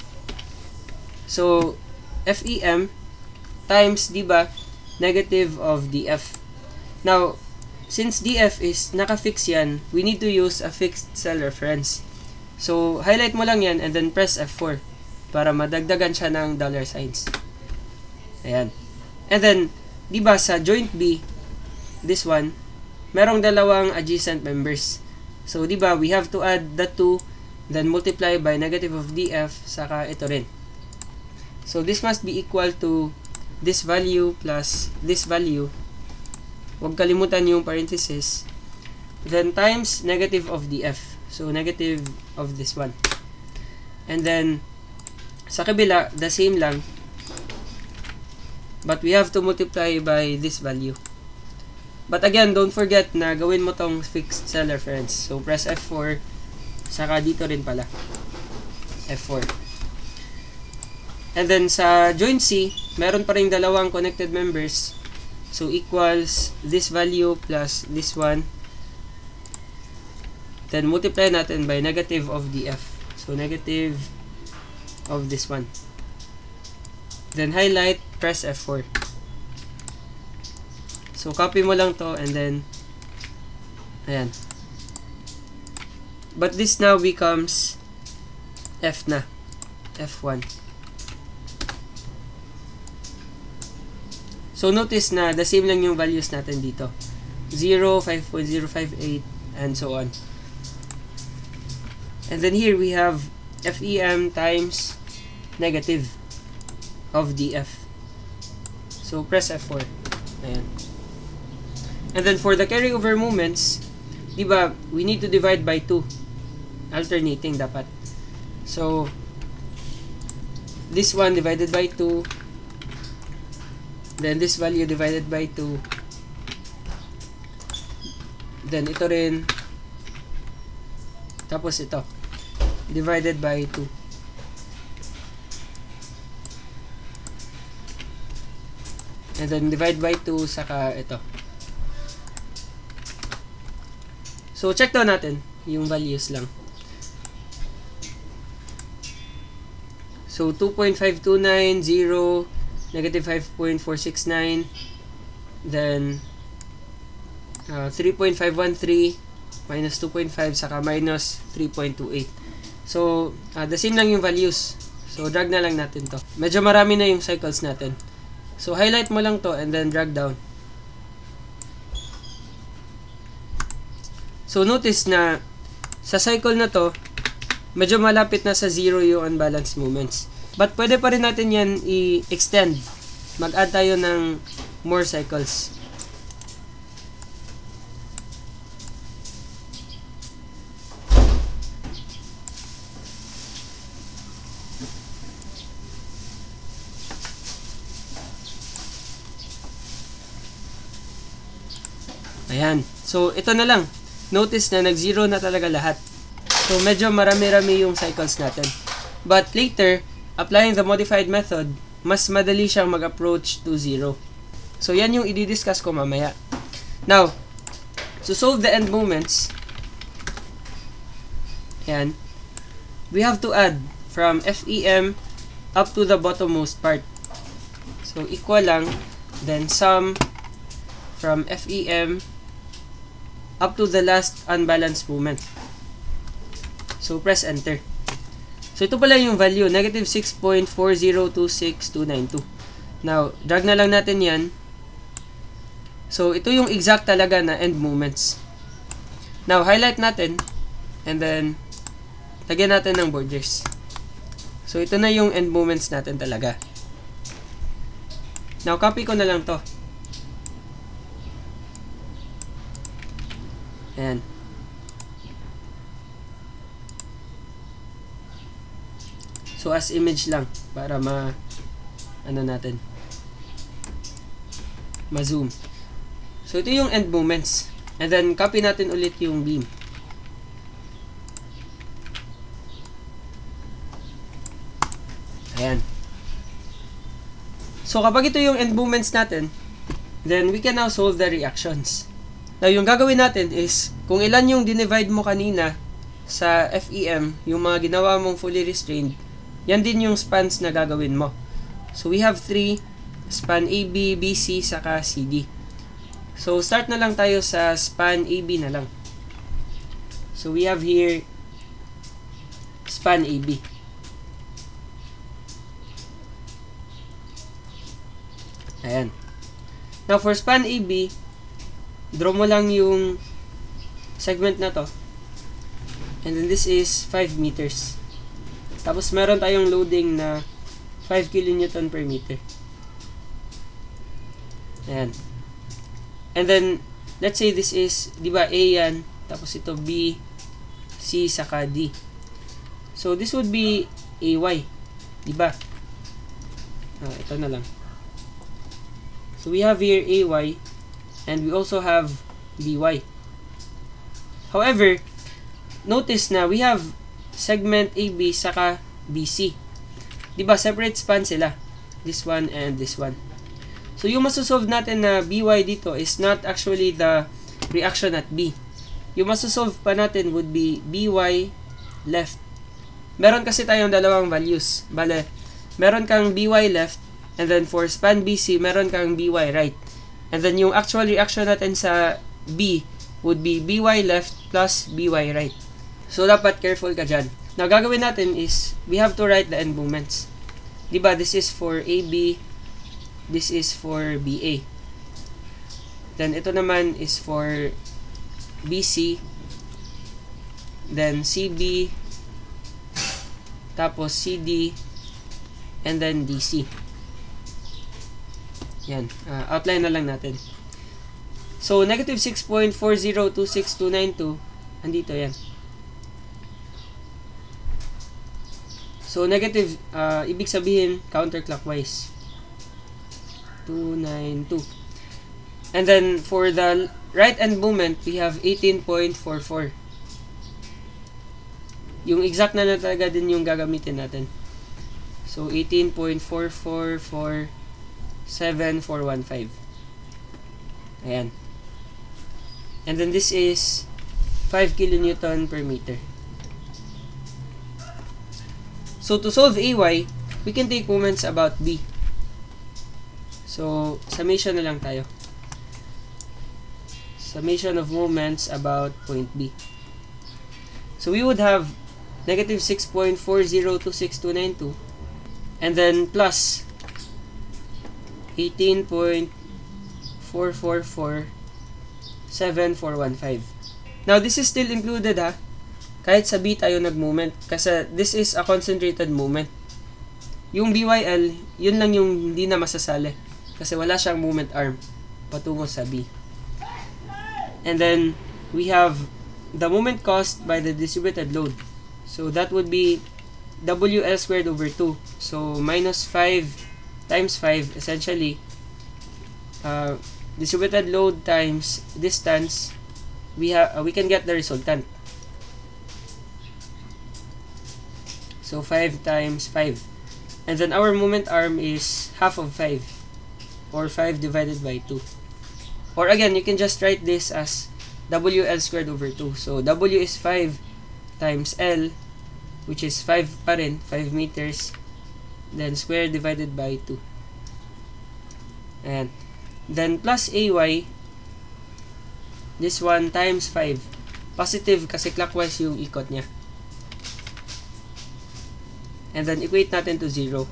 So, F E M times, di ba, negative of D F. Now, since D F is naka-fix yan, we need to use a fixed cell reference. So, highlight mo lang yan and then press F four para madagdagan siya ng dollar signs. Ayan. And then, di ba sa joint B, this one, merong dalawang adjacent members. So, di ba, we have to add the two, then multiply by negative of D F, saka ito rin. So this must be equal to this value plus this value. Huwag kalimutan yung parenthesis. Then times negative of the f. So negative of this one. And then sa kabila, the same lang. But we have to multiply by this value. But again, don't forget na gawin mo tong fixed cell reference. So press F four. Saka dito rin pala. F four. And then sa joint C, meron pa rin dalawang connected members. So equals this value plus this one. Then multiply natin by negative of the f. So negative of this one. Then highlight, press F four. So copy mo lang to and then ayan. But this now becomes F na. F one. So notice na the same lang yung values natin dito. zero, five point zero five eight, and so on. And then here we have F E M times negative of the F. So press F four. Ayan. And then for the carryover moments, diba, we need to divide by two. Alternating dapat. So this one divided by two. Then this value divided by two. Then ito rin. Tapos ito. Divided by two. And then divide by two saka ito. So check down natin yung values lang. So two point five two nine, zero, negative five point four six nine, then uh, three point five one three, minus two point five, saka minus three point two eight. So, uh, the same lang yung values. So, drag na lang natin to. Medyo marami na yung cycles natin. So, highlight mo lang to and then drag down. So, notice na sa cycle na to, medyo malapit na sa zero yung unbalanced moments. But pwede pa rin natin yan i-extend. Mag-add tayo ng more cycles. Ayan. So, ito na lang. Notice na nag-zero na talaga lahat. So, medyo marami-rami yung cycles natin. But later, applying the modified method, mas madali siyang mag-approach to zero. So, yan yung i-discuss ko mamaya. Now, to solve the end moments, ayan, we have to add from F E M up to the bottommost part. So, equal lang, then sum from F E M up to the last unbalanced moment. So, press enter. So, ito pala yung value, negative six point four zero two six two nine two. Now, drag na lang natin yan. So, ito yung exact talaga na end moments. Now, highlight natin, and then, lagyan natin ng borders. So, ito na yung end moments natin talaga. Now, copy ko na lang to. Ayan. So, as image lang, para ma, ano natin, ma-zoom. So, ito yung end moments. And then, copy natin ulit yung beam. Ayan. So, kapag ito yung end moments natin, then we can now solve the reactions. Now, yung gagawin natin is, kung ilan yung dinivide mo kanina sa F E M, yung mga ginawa mong fully restrained, yan din yung spans na gagawin mo. So, we have three, span A B, B C, saka C D. So, start na lang tayo sa span A B na lang. So, we have here span A B. Ayan. Now, for span A B, draw mo lang yung segment na to. And then, this is five meters. Tapos, meron tayong loading na five kilonewton per meter. Ayan. And then, let's say this is, di ba, A yan, tapos ito B, C, saka D. So, this would be A Y. Di ba? Ah, ito na lang. So, we have here A Y, and we also have B Y. However, notice na we have segment A B saka B C. Di ba, separate span sila. This one and this one. So, yung masosolve natin na B Y dito is not actually the reaction at B. Yung masosolve pa natin would be B Y left. Meron kasi tayong dalawang values. Bale, meron kang B Y left, and then for span B C, meron kang B Y right. And then yung actual reaction natin sa B would be B Y left plus B Y right. So, dapat careful ka dyan. Now, gagawin natin is, we have to write the end moments. Diba, this is for A B, this is for B A. Then, ito naman is for B C, then C B, tapos C D, and then D C. Yan. Uh, outline na lang natin. So, negative six point four zero two six two nine two, andito yan. So, negative, uh, ibig sabihin, counterclockwise. two nine two. And then, for the right end moment, we have eighteen point four four. Yung exact na na talaga din yung gagamitin natin. So, eighteen point four four four seven four one five. Ayan. And then, this is five kilonewton per meter. So, to solve A Y, we can take moments about B. So, summation na lang tayo. Summation of moments about point B. So, we would have negative six point four zero two six two nine two, and then plus eighteen point four four four seven four one five. Now, this is still included, ha? Kahit sa B tayo nag-moment. Kasi this is a concentrated moment. Yung B Y L, yun lang yung hindi na masasali. Kasi wala siyang moment arm patungo sa B. And then, we have the moment caused by the distributed load. So, that would be W L squared over two. So, minus five times five, essentially, uh, distributed load times distance, we, have, uh, we can get the resultant. So, five times five. And then, our moment arm is half of five. Or five divided by two. Or again, you can just write this as W L squared over two. So, W is five times L, which is five pa rin, five meters. Then, square divided by two. And then, plus A Y, this one times five. Positive kasi clockwise yung ikot niya. And then, equate natin to zero.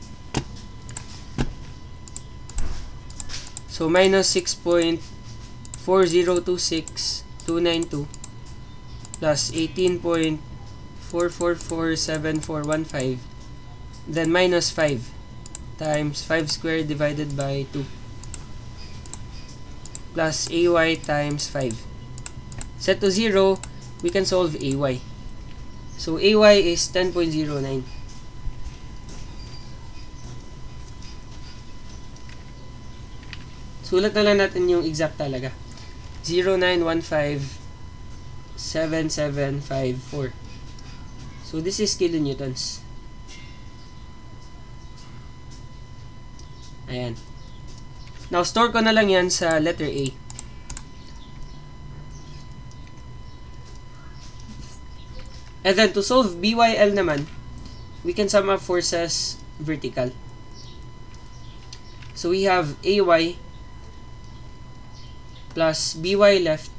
So, minus six point four zero two six two nine two plus eighteen point four four four seven four one five, then minus five times five squared divided by two plus A Y times five. Set to zero, we can solve A Y. So, A Y is ten point zero nine. Sulat na lang natin yung exact talaga. zero nine one five seven seven five four. So, this is kilonewtons. Ayan. Now, store ko na lang yan sa letter A. And then, to solve B Y L naman, we can sum up forces vertical. So, we have A Y plus B Y left,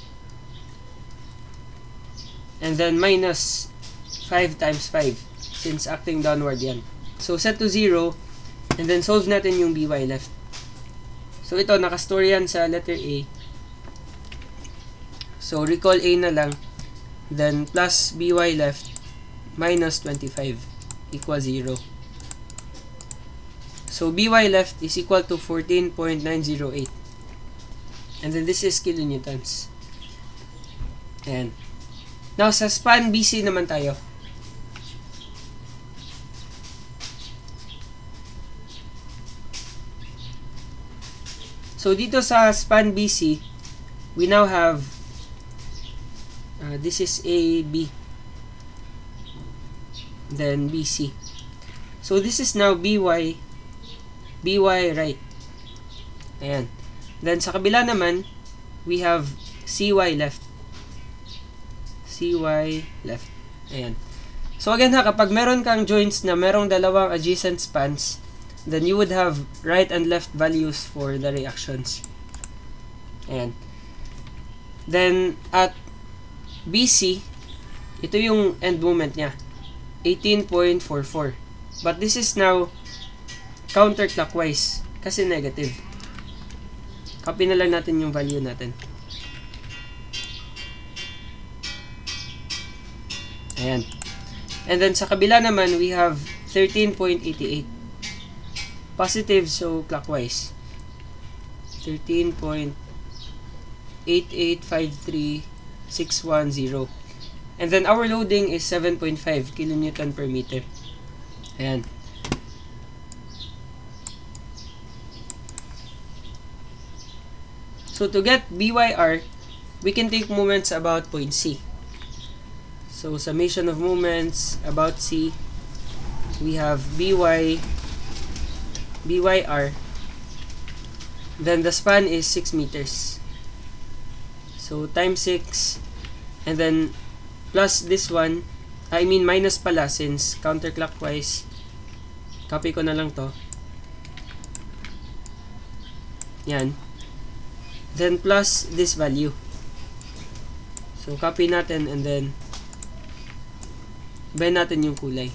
and then minus five times five, since acting downward yan. So, set to zero, and then solve natin yung B Y left. So, ito, nakastore yan sa letter A. So, recall A na lang, then plus B Y left minus twenty-five equals zero. So by left is equal to fourteen point nine zero eight. And then this is kilonewtons. Ayan. Now, sa span B C naman tayo. So, dito sa span B C, we now have, uh, this is A, B, then B C. So, this is now B Y, B Y right. Ayan. Then, sa kabila naman, we have C Y left. C Y left. Ayan. So, again ha, kapag meron kang joints na merong dalawang adjacent spans, then you would have right and left values for the reactions. Ayan. Then, at B C, ito yung end moment niya. eighteen point four four. But this is now counterclockwise kasi negative. Copy na lang natin yung value natin. Ayan. And then, sa kabila naman, we have thirteen point eight eight. Positive, so clockwise. thirteen point eight eight five three six one zero. And then, our loading is seven point five kilonewton per meter. Ayan. So, to get B Y R, we can take moments about point C. So, summation of moments about C, we have B Y, B Y R, then the span is six meters. So, times six, and then plus this one, I mean minus pala since counterclockwise. Copy ko na lang to. Yan. Then plus this value. So, copy natin and then bend natin yung kulay.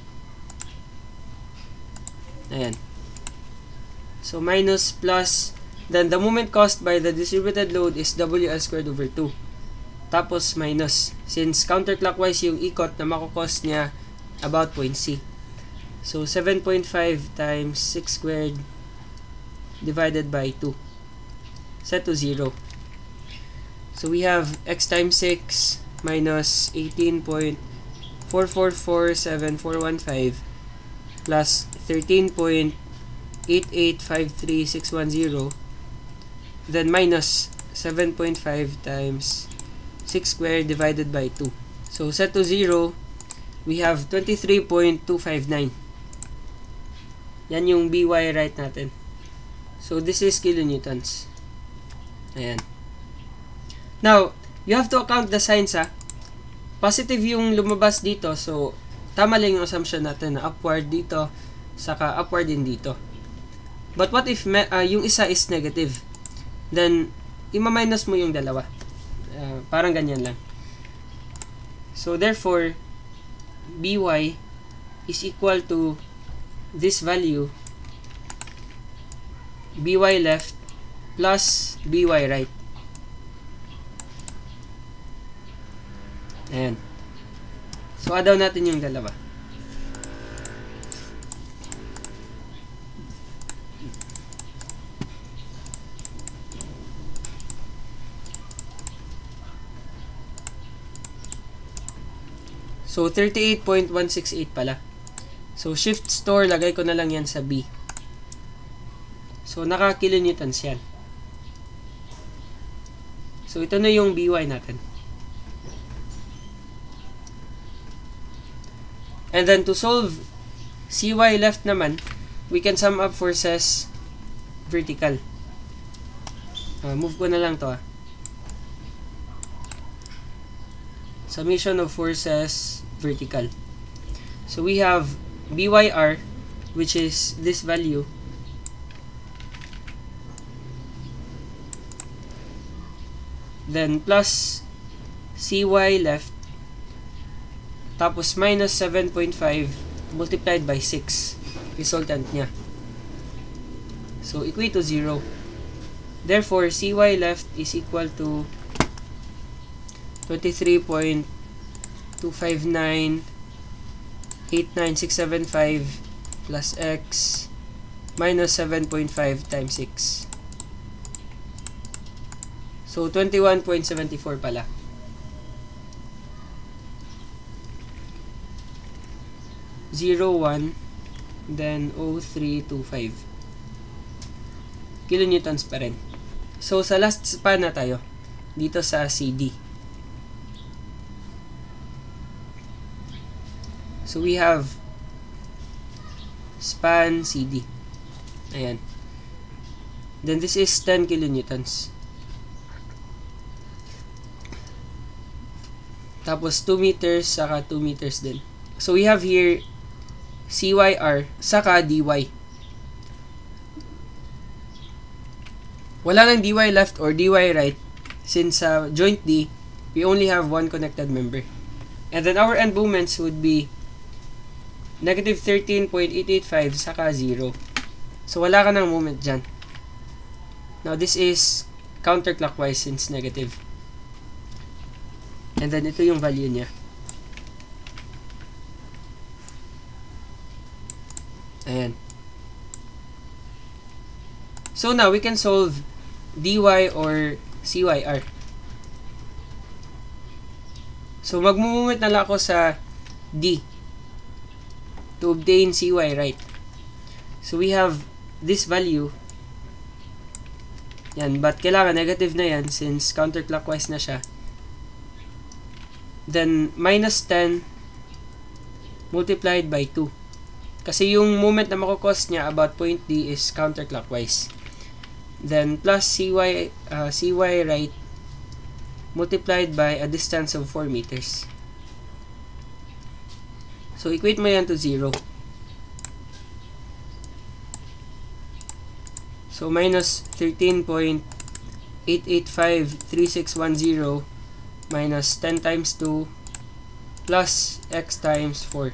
Ayan. So, minus plus, then the moment caused by the distributed load is W L squared over two. Tapos, minus. Since counterclockwise yung ikot na makukos niya about point C. So, seven point five times six squared divided by two. Set to zero. So, we have x times six minus eighteen point four four four seven four one five plus thirteen point eight eight five three six one zero, then minus seven point five times six squared divided by two. So, set to zero, we have twenty-three point two five nine. Yan yung B Y right natin. So, this is kilonewtons. Ayan. Now, you have to account the signs ha. Positive yung lumabas dito. So, tama lang yung assumption natin na upward dito, saka upward din dito. But what if uh, yung isa is negative? Then, ima-minus mo yung dalawa. Uh, parang ganyan lang. So, therefore, B Y is equal to this value, B Y left plus B Y right. Ayan. So, adaw natin yung dalawa. So, thirty-eight point one six eight pala. So, shift store, lagay ko na lang yan sa B. So, naka-kilonewtons yan. So, ito na yung B Y natin. And then, to solve C Y left naman, we can sum up forces vertical. Uh, move ko na lang to ah. Summation of forces vertical. So, we have B Y R, which is this value, then plus C Y left, tapos minus seven point five multiplied by six, resultant niya. So, equate to zero. Therefore, C Y left is equal to twenty-three point two five nine eight nine six seven five plus x minus seven point five times six. So, twenty-one point seven four pala. zero, one, then zero three two five. Kilonewtons pa rin. So, sa last span na tayo. Dito sa C D. So, we have span C D. Ayan. Then, this is ten kilonewtons. Tapos, two meters, saka two meters din. So, we have here C Y R, saka D Y. Wala nang D Y left or D Y right. Since sa uh, joint D, we only have one connected member. And then, our end moments would be negative thirteen point eight eight five, saka zero. So, wala ka ng moment dyan. Now, this is counterclockwise since negative. And then, ito yung value niya. Ayan. So, now, we can solve D Y or C Y R. So, magmumumit na lang ako sa D to obtain C Y right. So, we have this value. Yan, but kailangan negative na yan since counterclockwise na siya. Then, minus ten multiplied by two. Kasi yung moment na makukos niya about point D is counterclockwise. Then, plus cy, uh, cy right multiplied by a distance of four meters. So, equate mo yan to zero. So, minus thirteen point eight eight five three six one zero minus ten times two plus x times four.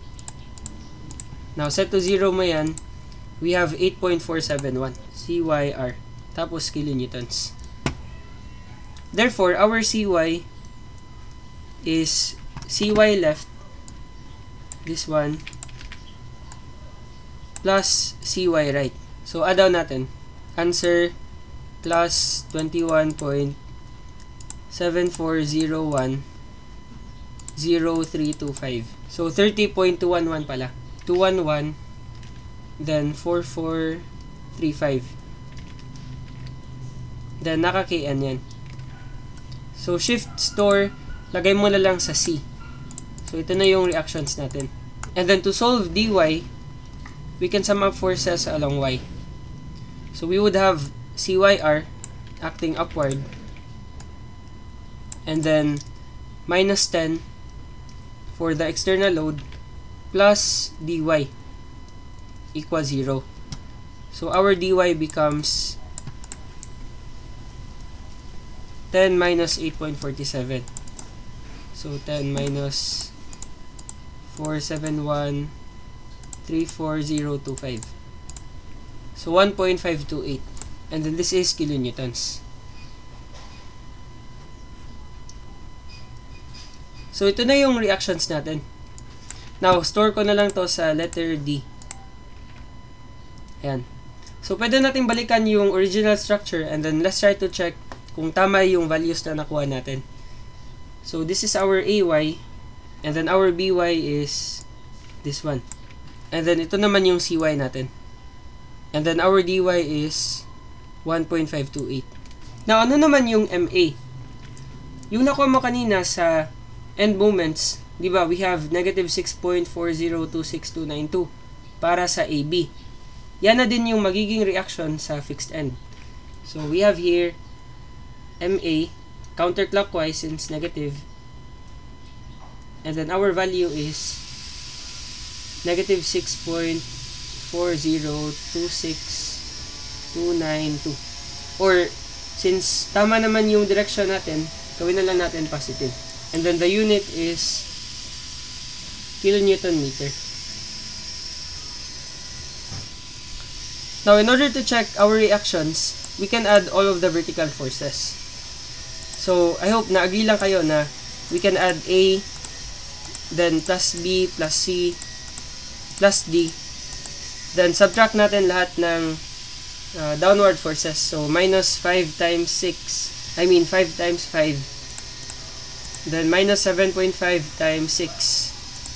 Now, set to zero mo yan, we have eight point four seven one C Y R. Tapos, kilonewtons. Therefore, our C Y is C Y left, this one, plus C Y right. So, add down natin. Answer plus twenty-one point seven four zero one zero three two five. So, thirty point two one one pala. two one one, then four four three five. Then, naka-K N yan. So, shift store, lagay mo na lang sa C. So, ito na yung reactions natin. And then, to solve D Y, we can sum up forces along Y. So, we would have C Y R acting upward. And then, minus ten for the external load plus D Y equals zero. So, our D Y becomes ten minus eight point four seven. So, ten minus four seven one three four zero two five. So, one point five two eight. And then, this is kilonewtons. So, ito na yung reactions natin. Now, store ko na lang to sa letter D. Ayan. So, pwede natin balikan yung original structure and then let's try to check kung tama yung values na nakuha natin. So, this is our A Y and then our B Y is this one. And then, ito naman yung C Y natin. And then, our D Y is one point five two eight. Now, ano naman yung M A? Yung nakuha mo kanina sa end moments, di ba, we have negative six point four zero two six two nine two para sa A B. Yan na din yung magiging reaction sa fixed end. So, we have here M A, counterclockwise since negative. And then, our value is negative six point four zero two six two nine two. Or, since tama naman yung direction natin, gawin na lang natin positive. And then, the unit is kilonewton meter. Now, in order to check our reactions, we can add all of the vertical forces. So, I hope na-agree lang kayo na we can add A, then plus B, plus C, plus D, Then, subtract natin lahat ng uh, downward forces. So, minus five times six. I mean, five times five. Then, minus seven point five times six.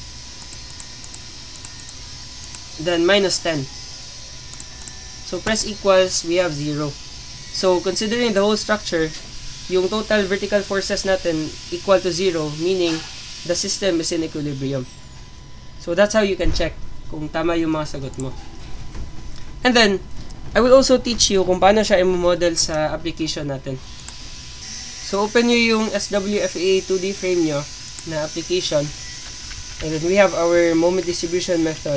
Then, minus ten. So, press equals, we have zero. So, considering the whole structure, yung total vertical forces natin equal to zero, meaning the system is in equilibrium. So, that's how you can check kung tama yung mga sagot mo. And then, I will also teach you kung paano siya i-model sa application natin. So, open nyo yung S W F A two D frame nyo na application. And then, we have our moment distribution method.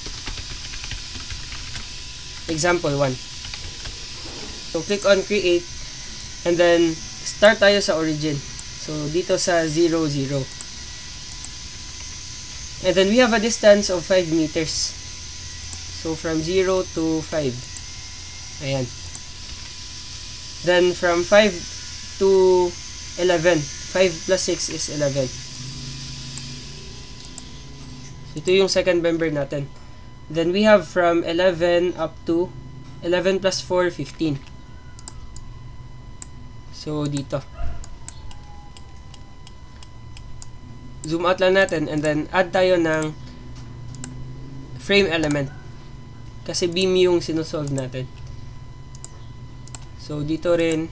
Example one. So, click on create. And then, start tayo sa origin. So, dito sa zero, zero. And then, we have a distance of five meters. So, from zero to five. Ayan. Then, from five to eleven. five plus six is eleven. So, ito yung second member natin. Then, we have from eleven up to eleven plus four, fifteen. So, dito. Zoom out lang natin and then add tayo ng frame element. Kasi beam yung sinusolve natin. So, dito rin.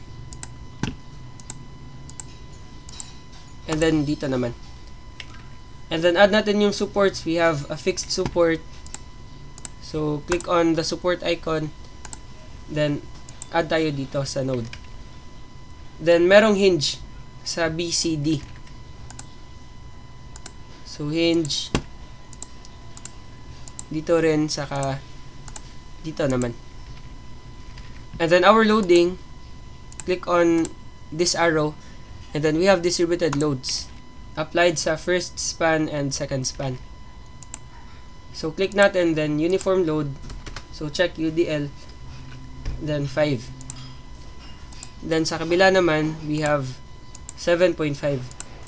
And then, dito naman. And then, add natin yung supports. We have a fixed support. So, click on the support icon. Then, add tayo dito sa node. Then, merong hinge sa B C D. So, hinge. Dito rin, saka dito naman. And then, our loading, click on this arrow. And then, we have distributed loads. Applied sa first span and second span. So, click natin, then uniform load. So, check U D L. Then, five. Then, sa kabila naman, we have seven point five.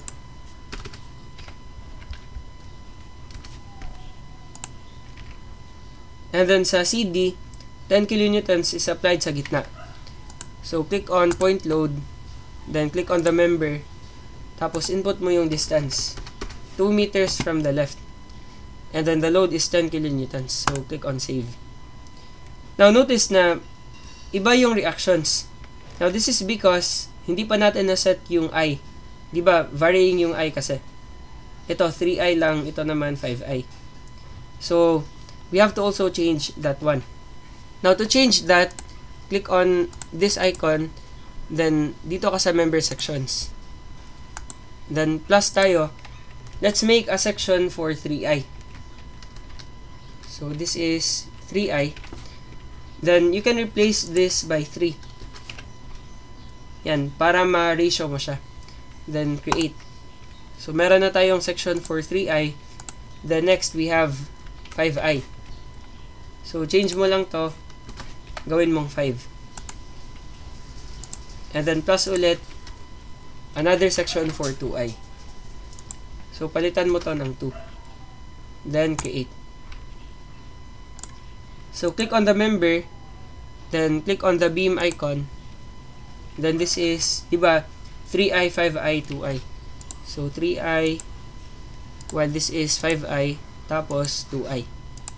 And then, sa C D, ten kilonewtons is applied sa gitna. So, click on point load. Then, click on the member. Tapos, input mo yung distance. two meters from the left. And then, the load is ten kilonewtons. So, click on save. Now, notice na iba yung reactions. Now, this is because hindi pa natin na-set yung I. Diba, varying yung I kasi. Ito, three I lang. Ito naman, five I. So, we have to also change that one. Now, to change that, click on this icon. Then, dito ka sa member sections. Then, plus tayo. Let's make a section for three I. So, this is three I. Then, you can replace this by three. Yan, para ma-ratio mo siya. Then, create. So, meron na tayong section for three I. Then, next, we have five I. So, change mo lang to. Gawin mong five. And then, plus ulit, another section for two I. So, palitan mo to ng two. Then, create. So, click on the member. Then, click on the beam icon. Then, this is, diba, three I, five I, two I. So, three I, while this is five I, tapos two I.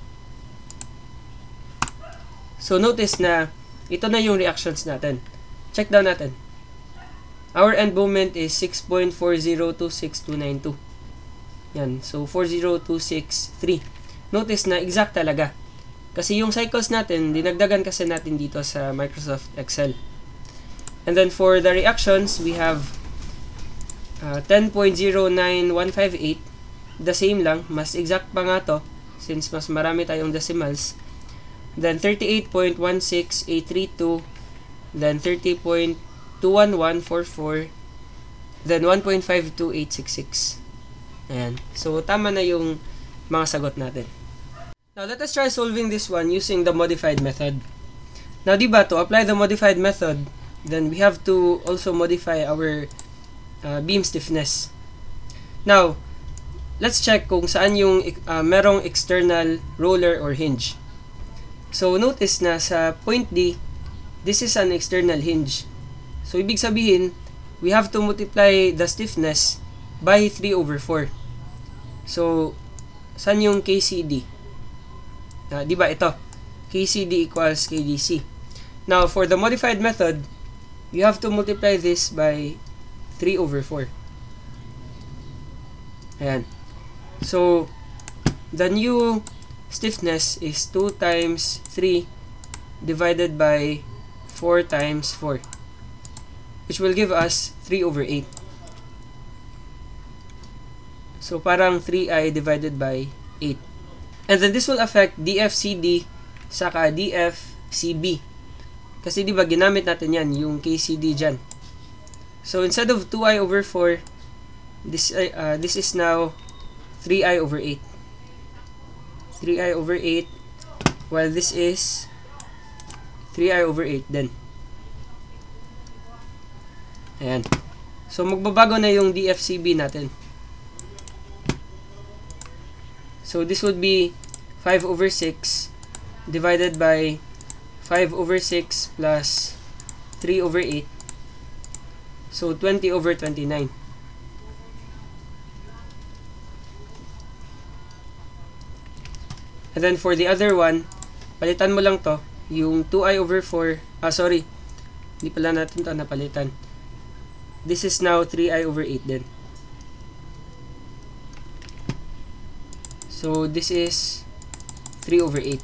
So, notice na, ito na yung reactions natin. Check down natin. Our end moment is six point four zero two six two nine two. Yan. So, four zero two six three. Notice na exact talaga. Kasi yung cycles natin, dinagdagan kasi natin dito sa Microsoft Excel. And then, for the reactions, we have uh, ten point zero nine one five eight. The same lang. Mas exact pa nga to. Since mas marami tayong decimals. Then, thirty-eight point one six eight three two. Then, thirty point two one one four four. Then, one point five two eight six six. Ayan. So, tama na yung mga sagot natin. Now, let us try solving this one using the modified method. Now, diba, to apply the modified method, then we have to also modify our uh, beam stiffness. Now, let's check kung saan yung uh, merong external roller or hinge. So, notice na sa point D, this is an external hinge. So, ibig sabihin, we have to multiply the stiffness by three over four. So, saan yung K C D? Uh, di ba ito? K C D equals K D C. Now, for the modified method, you have to multiply this by three over four. Ayan. So, the new stiffness is two times three divided by four times four, which will give us three over eight. So, parang three I divided by eight. And then, this will affect D F C D saka D F C B. Kasi, di ba, ginamit natin yan, yung K C D dyan. So, instead of two I over four, this, uh, this is now three I over eight. three I over eight, while this is three I over eight din. Ayan. So, magbabago na yung D F C B natin. So, this would be five over six divided by five over six plus three over eight. So, twenty over twenty-nine. And then, for the other one, palitan mo lang to, yung two I over four, ah, sorry, hindi pala natin to napalitan. This is now three I over eight din. So, this is three over eight.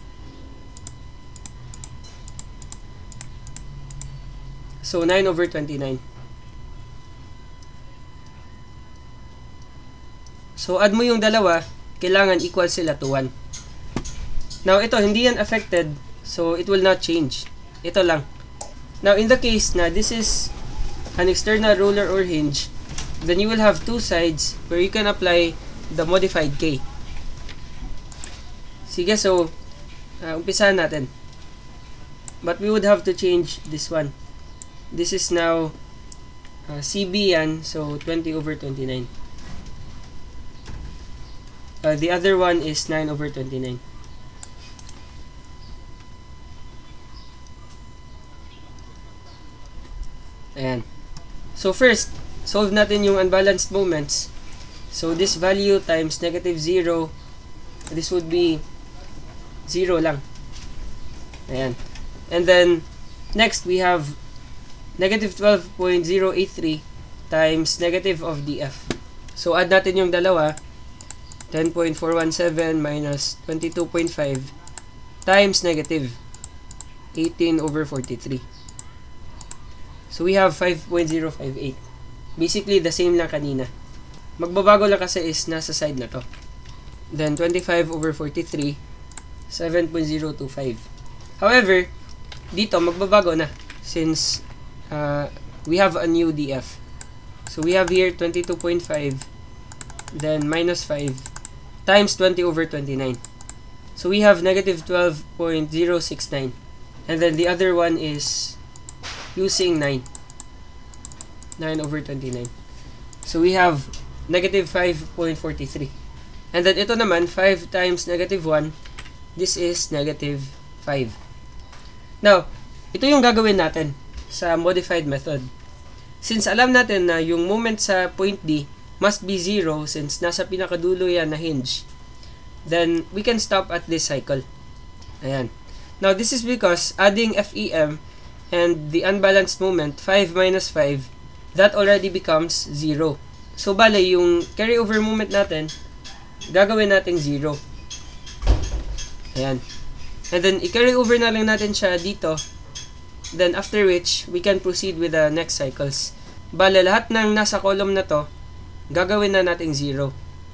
So, nine over twenty-nine. So, add mo yung dalawa, kailangan equal sila to one. Now, ito, hindi yan affected, so it will not change. Ito lang. Now, in the case na this is an external roller or hinge, then you will have two sides where you can apply the modified K. Sige, so, uh, umpisahan natin. But we would have to change this one. This is now uh, C B yan, so twenty over twenty-nine. Uh, the other one is nine over twenty-nine. Ayan. So first, solve natin yung unbalanced moments. So this value times negative zero, this would be zero lang. Ayan. And then, next we have negative twelve point zero eight three times negative of D F. So add natin yung dalawa, ten point four one seven minus twenty-two point five times negative eighteen over forty-three. So we have five point zero five eight. Basically, the same lang kanina. Magbabago lang kasi is nasa side na to. Then, twenty-five over forty-three, seven point zero two five. However, dito, magbabago na. Since uh, we have a new D F. So, we have here twenty-two point five, then minus five, times twenty over twenty-nine. So, we have negative twelve point zero six nine. And then, the other one is using nine. nine over twenty-nine. So, we have negative five point four three. And then, ito naman, five times negative one. This is negative five. Now, ito yung gagawin natin sa modified method. Since alam natin na yung moment sa point D must be zero since nasa pinakadulo yan na hinge, then we can stop at this cycle. Ayan. Now, this is because adding F E M and the unbalanced moment, five minus five, that already becomes zero. So, bale, yung carryover moment natin, gagawin natin zero. Ayan. And then, i-carry over na lang natin siya dito. Then, after which, we can proceed with the next cycles. Bale, lahat ng nasa column na to, gagawin na natin zero.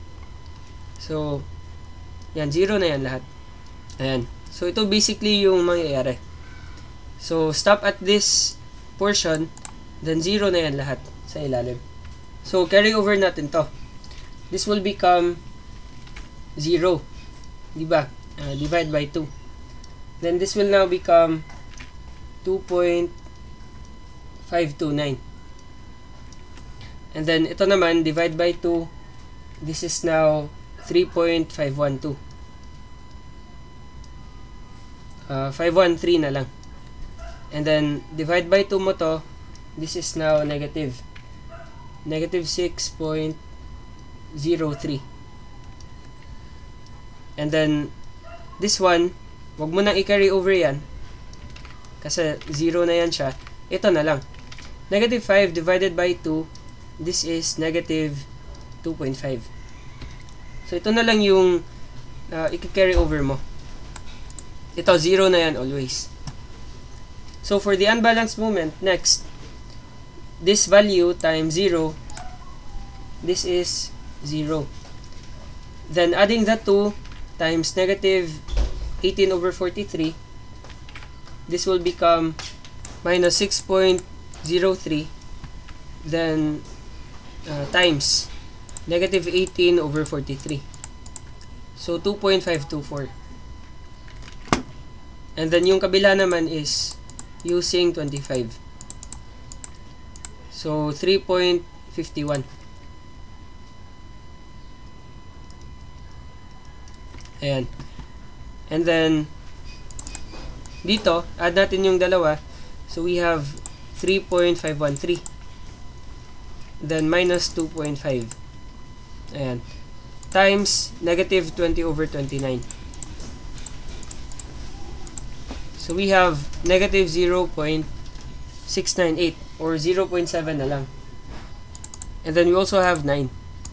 So, yan, zero na yan lahat. Ayan. So, ito basically yung mangyayari. So, stop at this portion, then zero na yan lahat sa ilalim. So, carry over natin to. This will become zero. Diba? Uh, divide by two. Then, this will now become two point five two nine. And then, ito naman, divide by two. This is now three point five one two. uh, five one three na lang. And then, divide by two mo to, this is now negative. Negative six point zero three. And then, this one, wag mo nang i-carry over yan. Kasi zero na yan siya. Ito na lang. Negative five divided by two, this is negative two point five. So, ito na lang yung uh, i-carry over mo. Ito, zero na yan always. So, for the unbalanced moment, next, this value times zero, this is zero. Then, adding the two times negative eighteen over forty-three, this will become minus six point zero three, then uh, times negative eighteen over forty-three. So, two point five two four. And then, yung kabila naman is using twenty-five. So, three point five one. Ayan. And then, dito, add natin yung dalawa. So, we have three point five one three. Then, minus two point five. Ayan. Times negative twenty over twenty-nine. So, we have negative zero point six nine eight or zero point seven na lang. And then, we also have nine.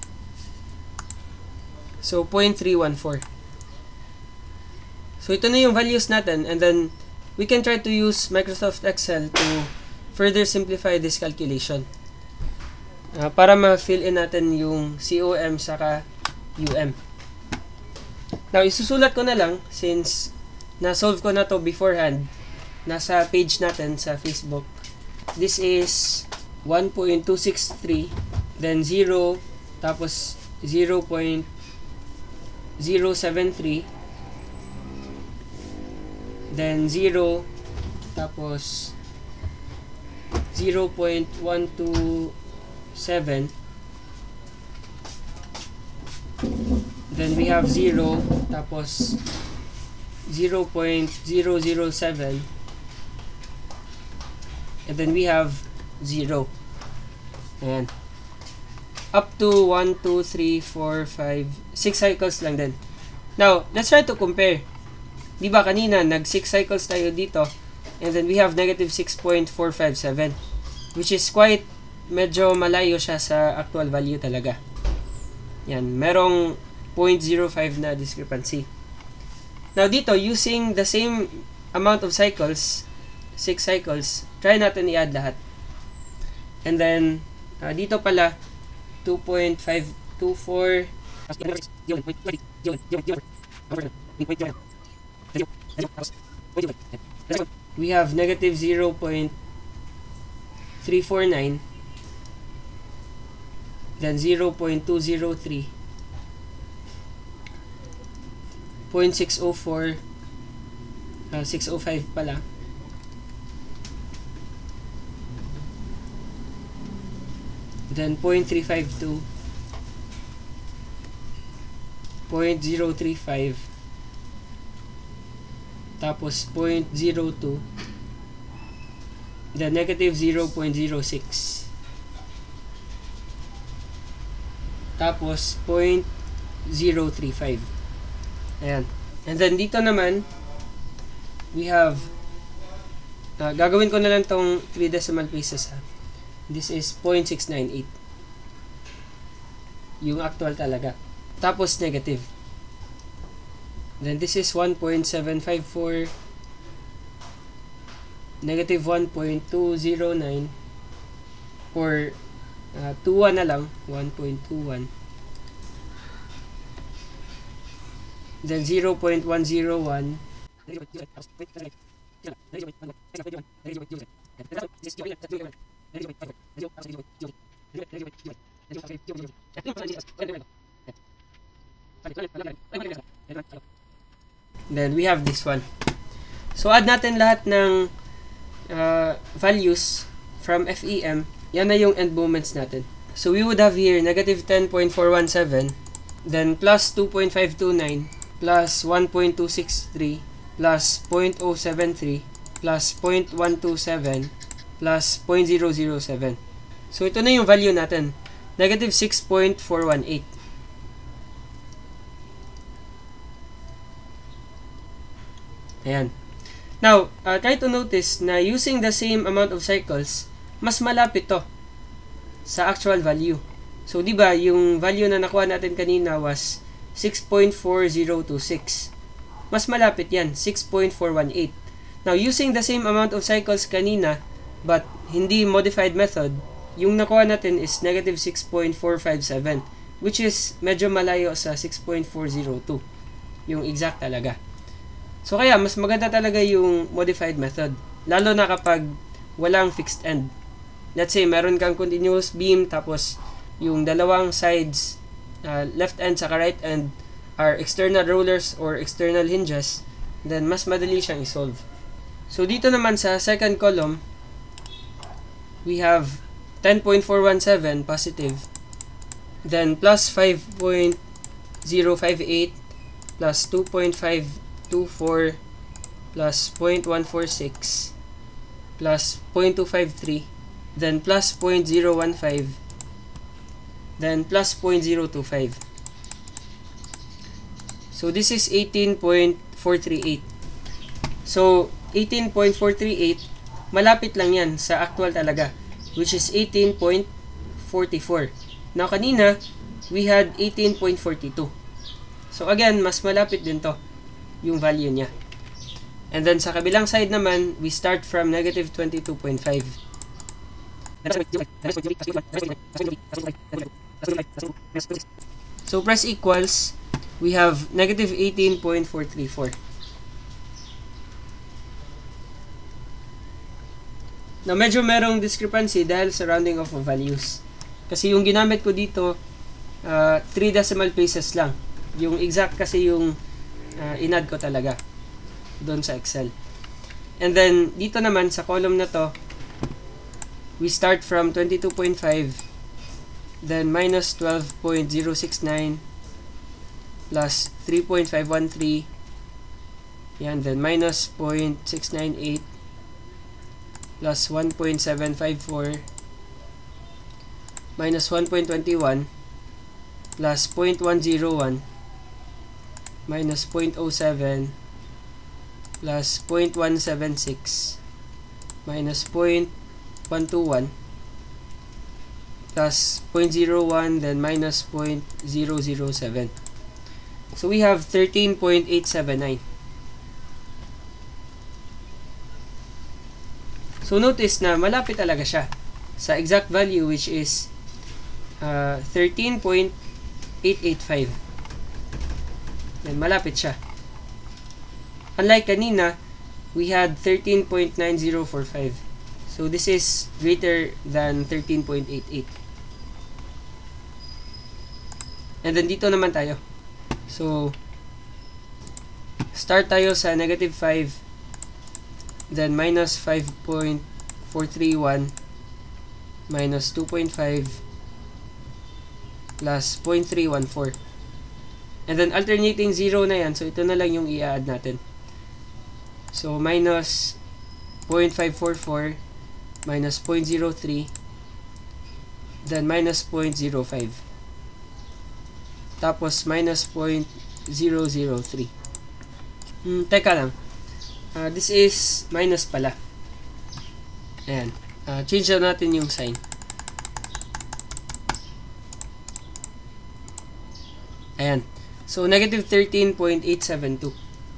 So, zero point three one four. So, ito na yung values natin. And then, we can try to use Microsoft Excel to further simplify this calculation. Uh, para ma-fill in natin yung C O M saka U M. Now, isusulat ko na lang since na-solve ko na to beforehand. Nasa page natin sa Facebook. This is one point two six three, then zero, tapos zero point zero seven three, then zero, tapos zero point one two seven, then we have zero, tapos zero point zero zero seven, and then we have zero. Ayan. Up to one, two, three, four, five, six cycles lang din. Now, let's try to compare. Diba kanina, nag six cycles tayo dito, and then we have negative six point four five seven, which is quite, medyo malayo siya sa actual value talaga. Yan, merong zero point zero five na discrepancy. Now dito, using the same amount of cycles, six cycles, try natin i-add lahat. And then, uh, dito pala, two point five two four, we have negative zero point three four nine, then zero point two zero three, zero point six zero four, uh, six zero five pala, then zero point three five two, zero point zero three five, tapos zero point zero two, then negative zero point zero six, tapos zero point zero three five. Ayan. And then dito naman, we have, uh, gagawin ko na lang tong three decimal places ha. This is zero point six nine eight. Yung actual talaga. Tapos negative. Then this is one point seven five four, negative one point two zero nine, or uh, two one na lang, one point two one. Then zero point one zero one, then we have this one. So add natin lahat ng uh, values from F E M. Yan na yung end moments natin. So we would have here negative ten point four one seven, then plus two point five two nine, plus one point two six three, plus zero point zero seven three plus zero point one two seven plus zero point zero zero seven. So, ito na yung value natin. Negative six point four one eight. Ayan. Now, uh, try to notice na using the same amount of cycles, mas malapit to sa actual value. So, di ba, yung value na nakuha natin kanina was six point four zero two six. Mas malapit yan, six point four one eight. Now, using the same amount of cycles kanina, but hindi modified method, yung nakuha natin is negative six point four five seven, which is medyo malayo sa six point four zero two, yung exact talaga. So, kaya, mas maganda talaga yung modified method, lalo na kapag walang fixed end. Let's say, meron kang continuous beam, tapos yung dalawang sides, uh, left end saka right end, are external rollers or external hinges, then mas madali siyang isolve. So, dito naman sa second column, we have ten point four one seven positive, then plus five point zero five eight plus two point five two four plus zero point one four six plus zero point two five three, then plus zero point zero one five, then plus zero point zero two five. So this is eighteen point four three eight. So eighteen point four three eight, malapit lang yan sa actual talaga, which is eighteen point four four. Now, kanina, we had eighteen point four two. So, again, mas malapit din to yung value niya. And then, sa kabilang side naman, we start from negative twenty-two point five. So, press equals, we have negative eighteen point four three four. Now, medyo merong discrepancy dahil sa rounding off of values. Kasi yung ginamit ko dito, uh, three decimal places lang. Yung exact kasi yung uh, inad ko talaga doon sa Excel. And then, dito naman sa column na to, we start from twenty-two point five, then minus twelve point zero six nine, plus three point five one three, yan, then minus zero point six nine eight, plus one point seven five four, minus one point two one, plus zero point one zero one, minus zero point zero seven, plus zero point one seven six, minus zero point one two one, plus zero point zero one, then minus zero point zero zero seven. So we have thirteen point eight seven nine. So, notice na malapit talaga siya sa exact value, which is uh, thirteen point eight eight five. Yan, malapit siya. Unlike kanina, we had thirteen point nine zero four five. So, this is greater than thirteen point eight eight. And then, dito naman tayo. So, start tayo sa negative five, then minus five point four three one, minus two point five, plus zero point three one four. And then alternating zero na yan, so ito na lang yung i-add natin. So minus zero point five four four, minus zero point zero three, then minus zero point zero five, tapos minus zero point zero zero three. Hmm, teka lang. Uh, this is minus pala. Ayan. Uh, change na natin yung sign. Ayan. So, negative thirteen point eight seven two.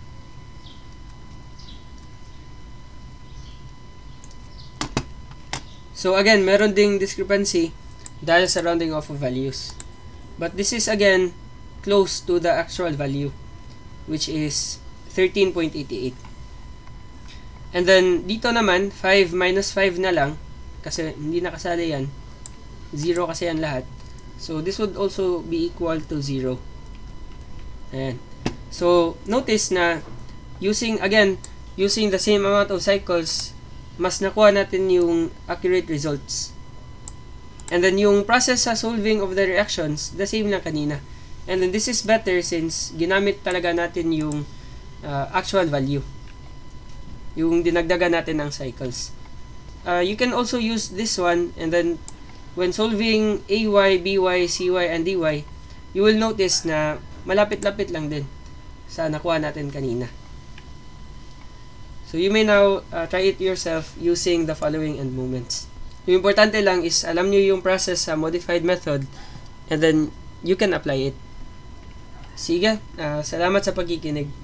So, again, meron ding discrepancy dahil sa rounding off of values. But this is, again, close to the actual value, which is thirteen point eight eight. And then, dito naman, five minus five na lang. Kasi hindi nakasali yan. zero kasi yan lahat. So, this would also be equal to zero. Ayan. So, notice na, using, again, using the same amount of cycles, mas nakuha natin yung accurate results. And then, yung process sa solving of the reactions, the same lang kanina. And then, this is better since ginamit talaga natin yung uh, actual value. Yung dinagdagan natin ng cycles. Uh, you can also use this one, and then when solving A Y, B Y, C Y, and D Y, you will notice na malapit-lapit lang din sa nakuha natin kanina. So you may now uh, try it yourself using the following end moments. Yung importante lang is alam nyo yung process sa modified method, and then you can apply it. Sige, uh, salamat sa pagkikinig.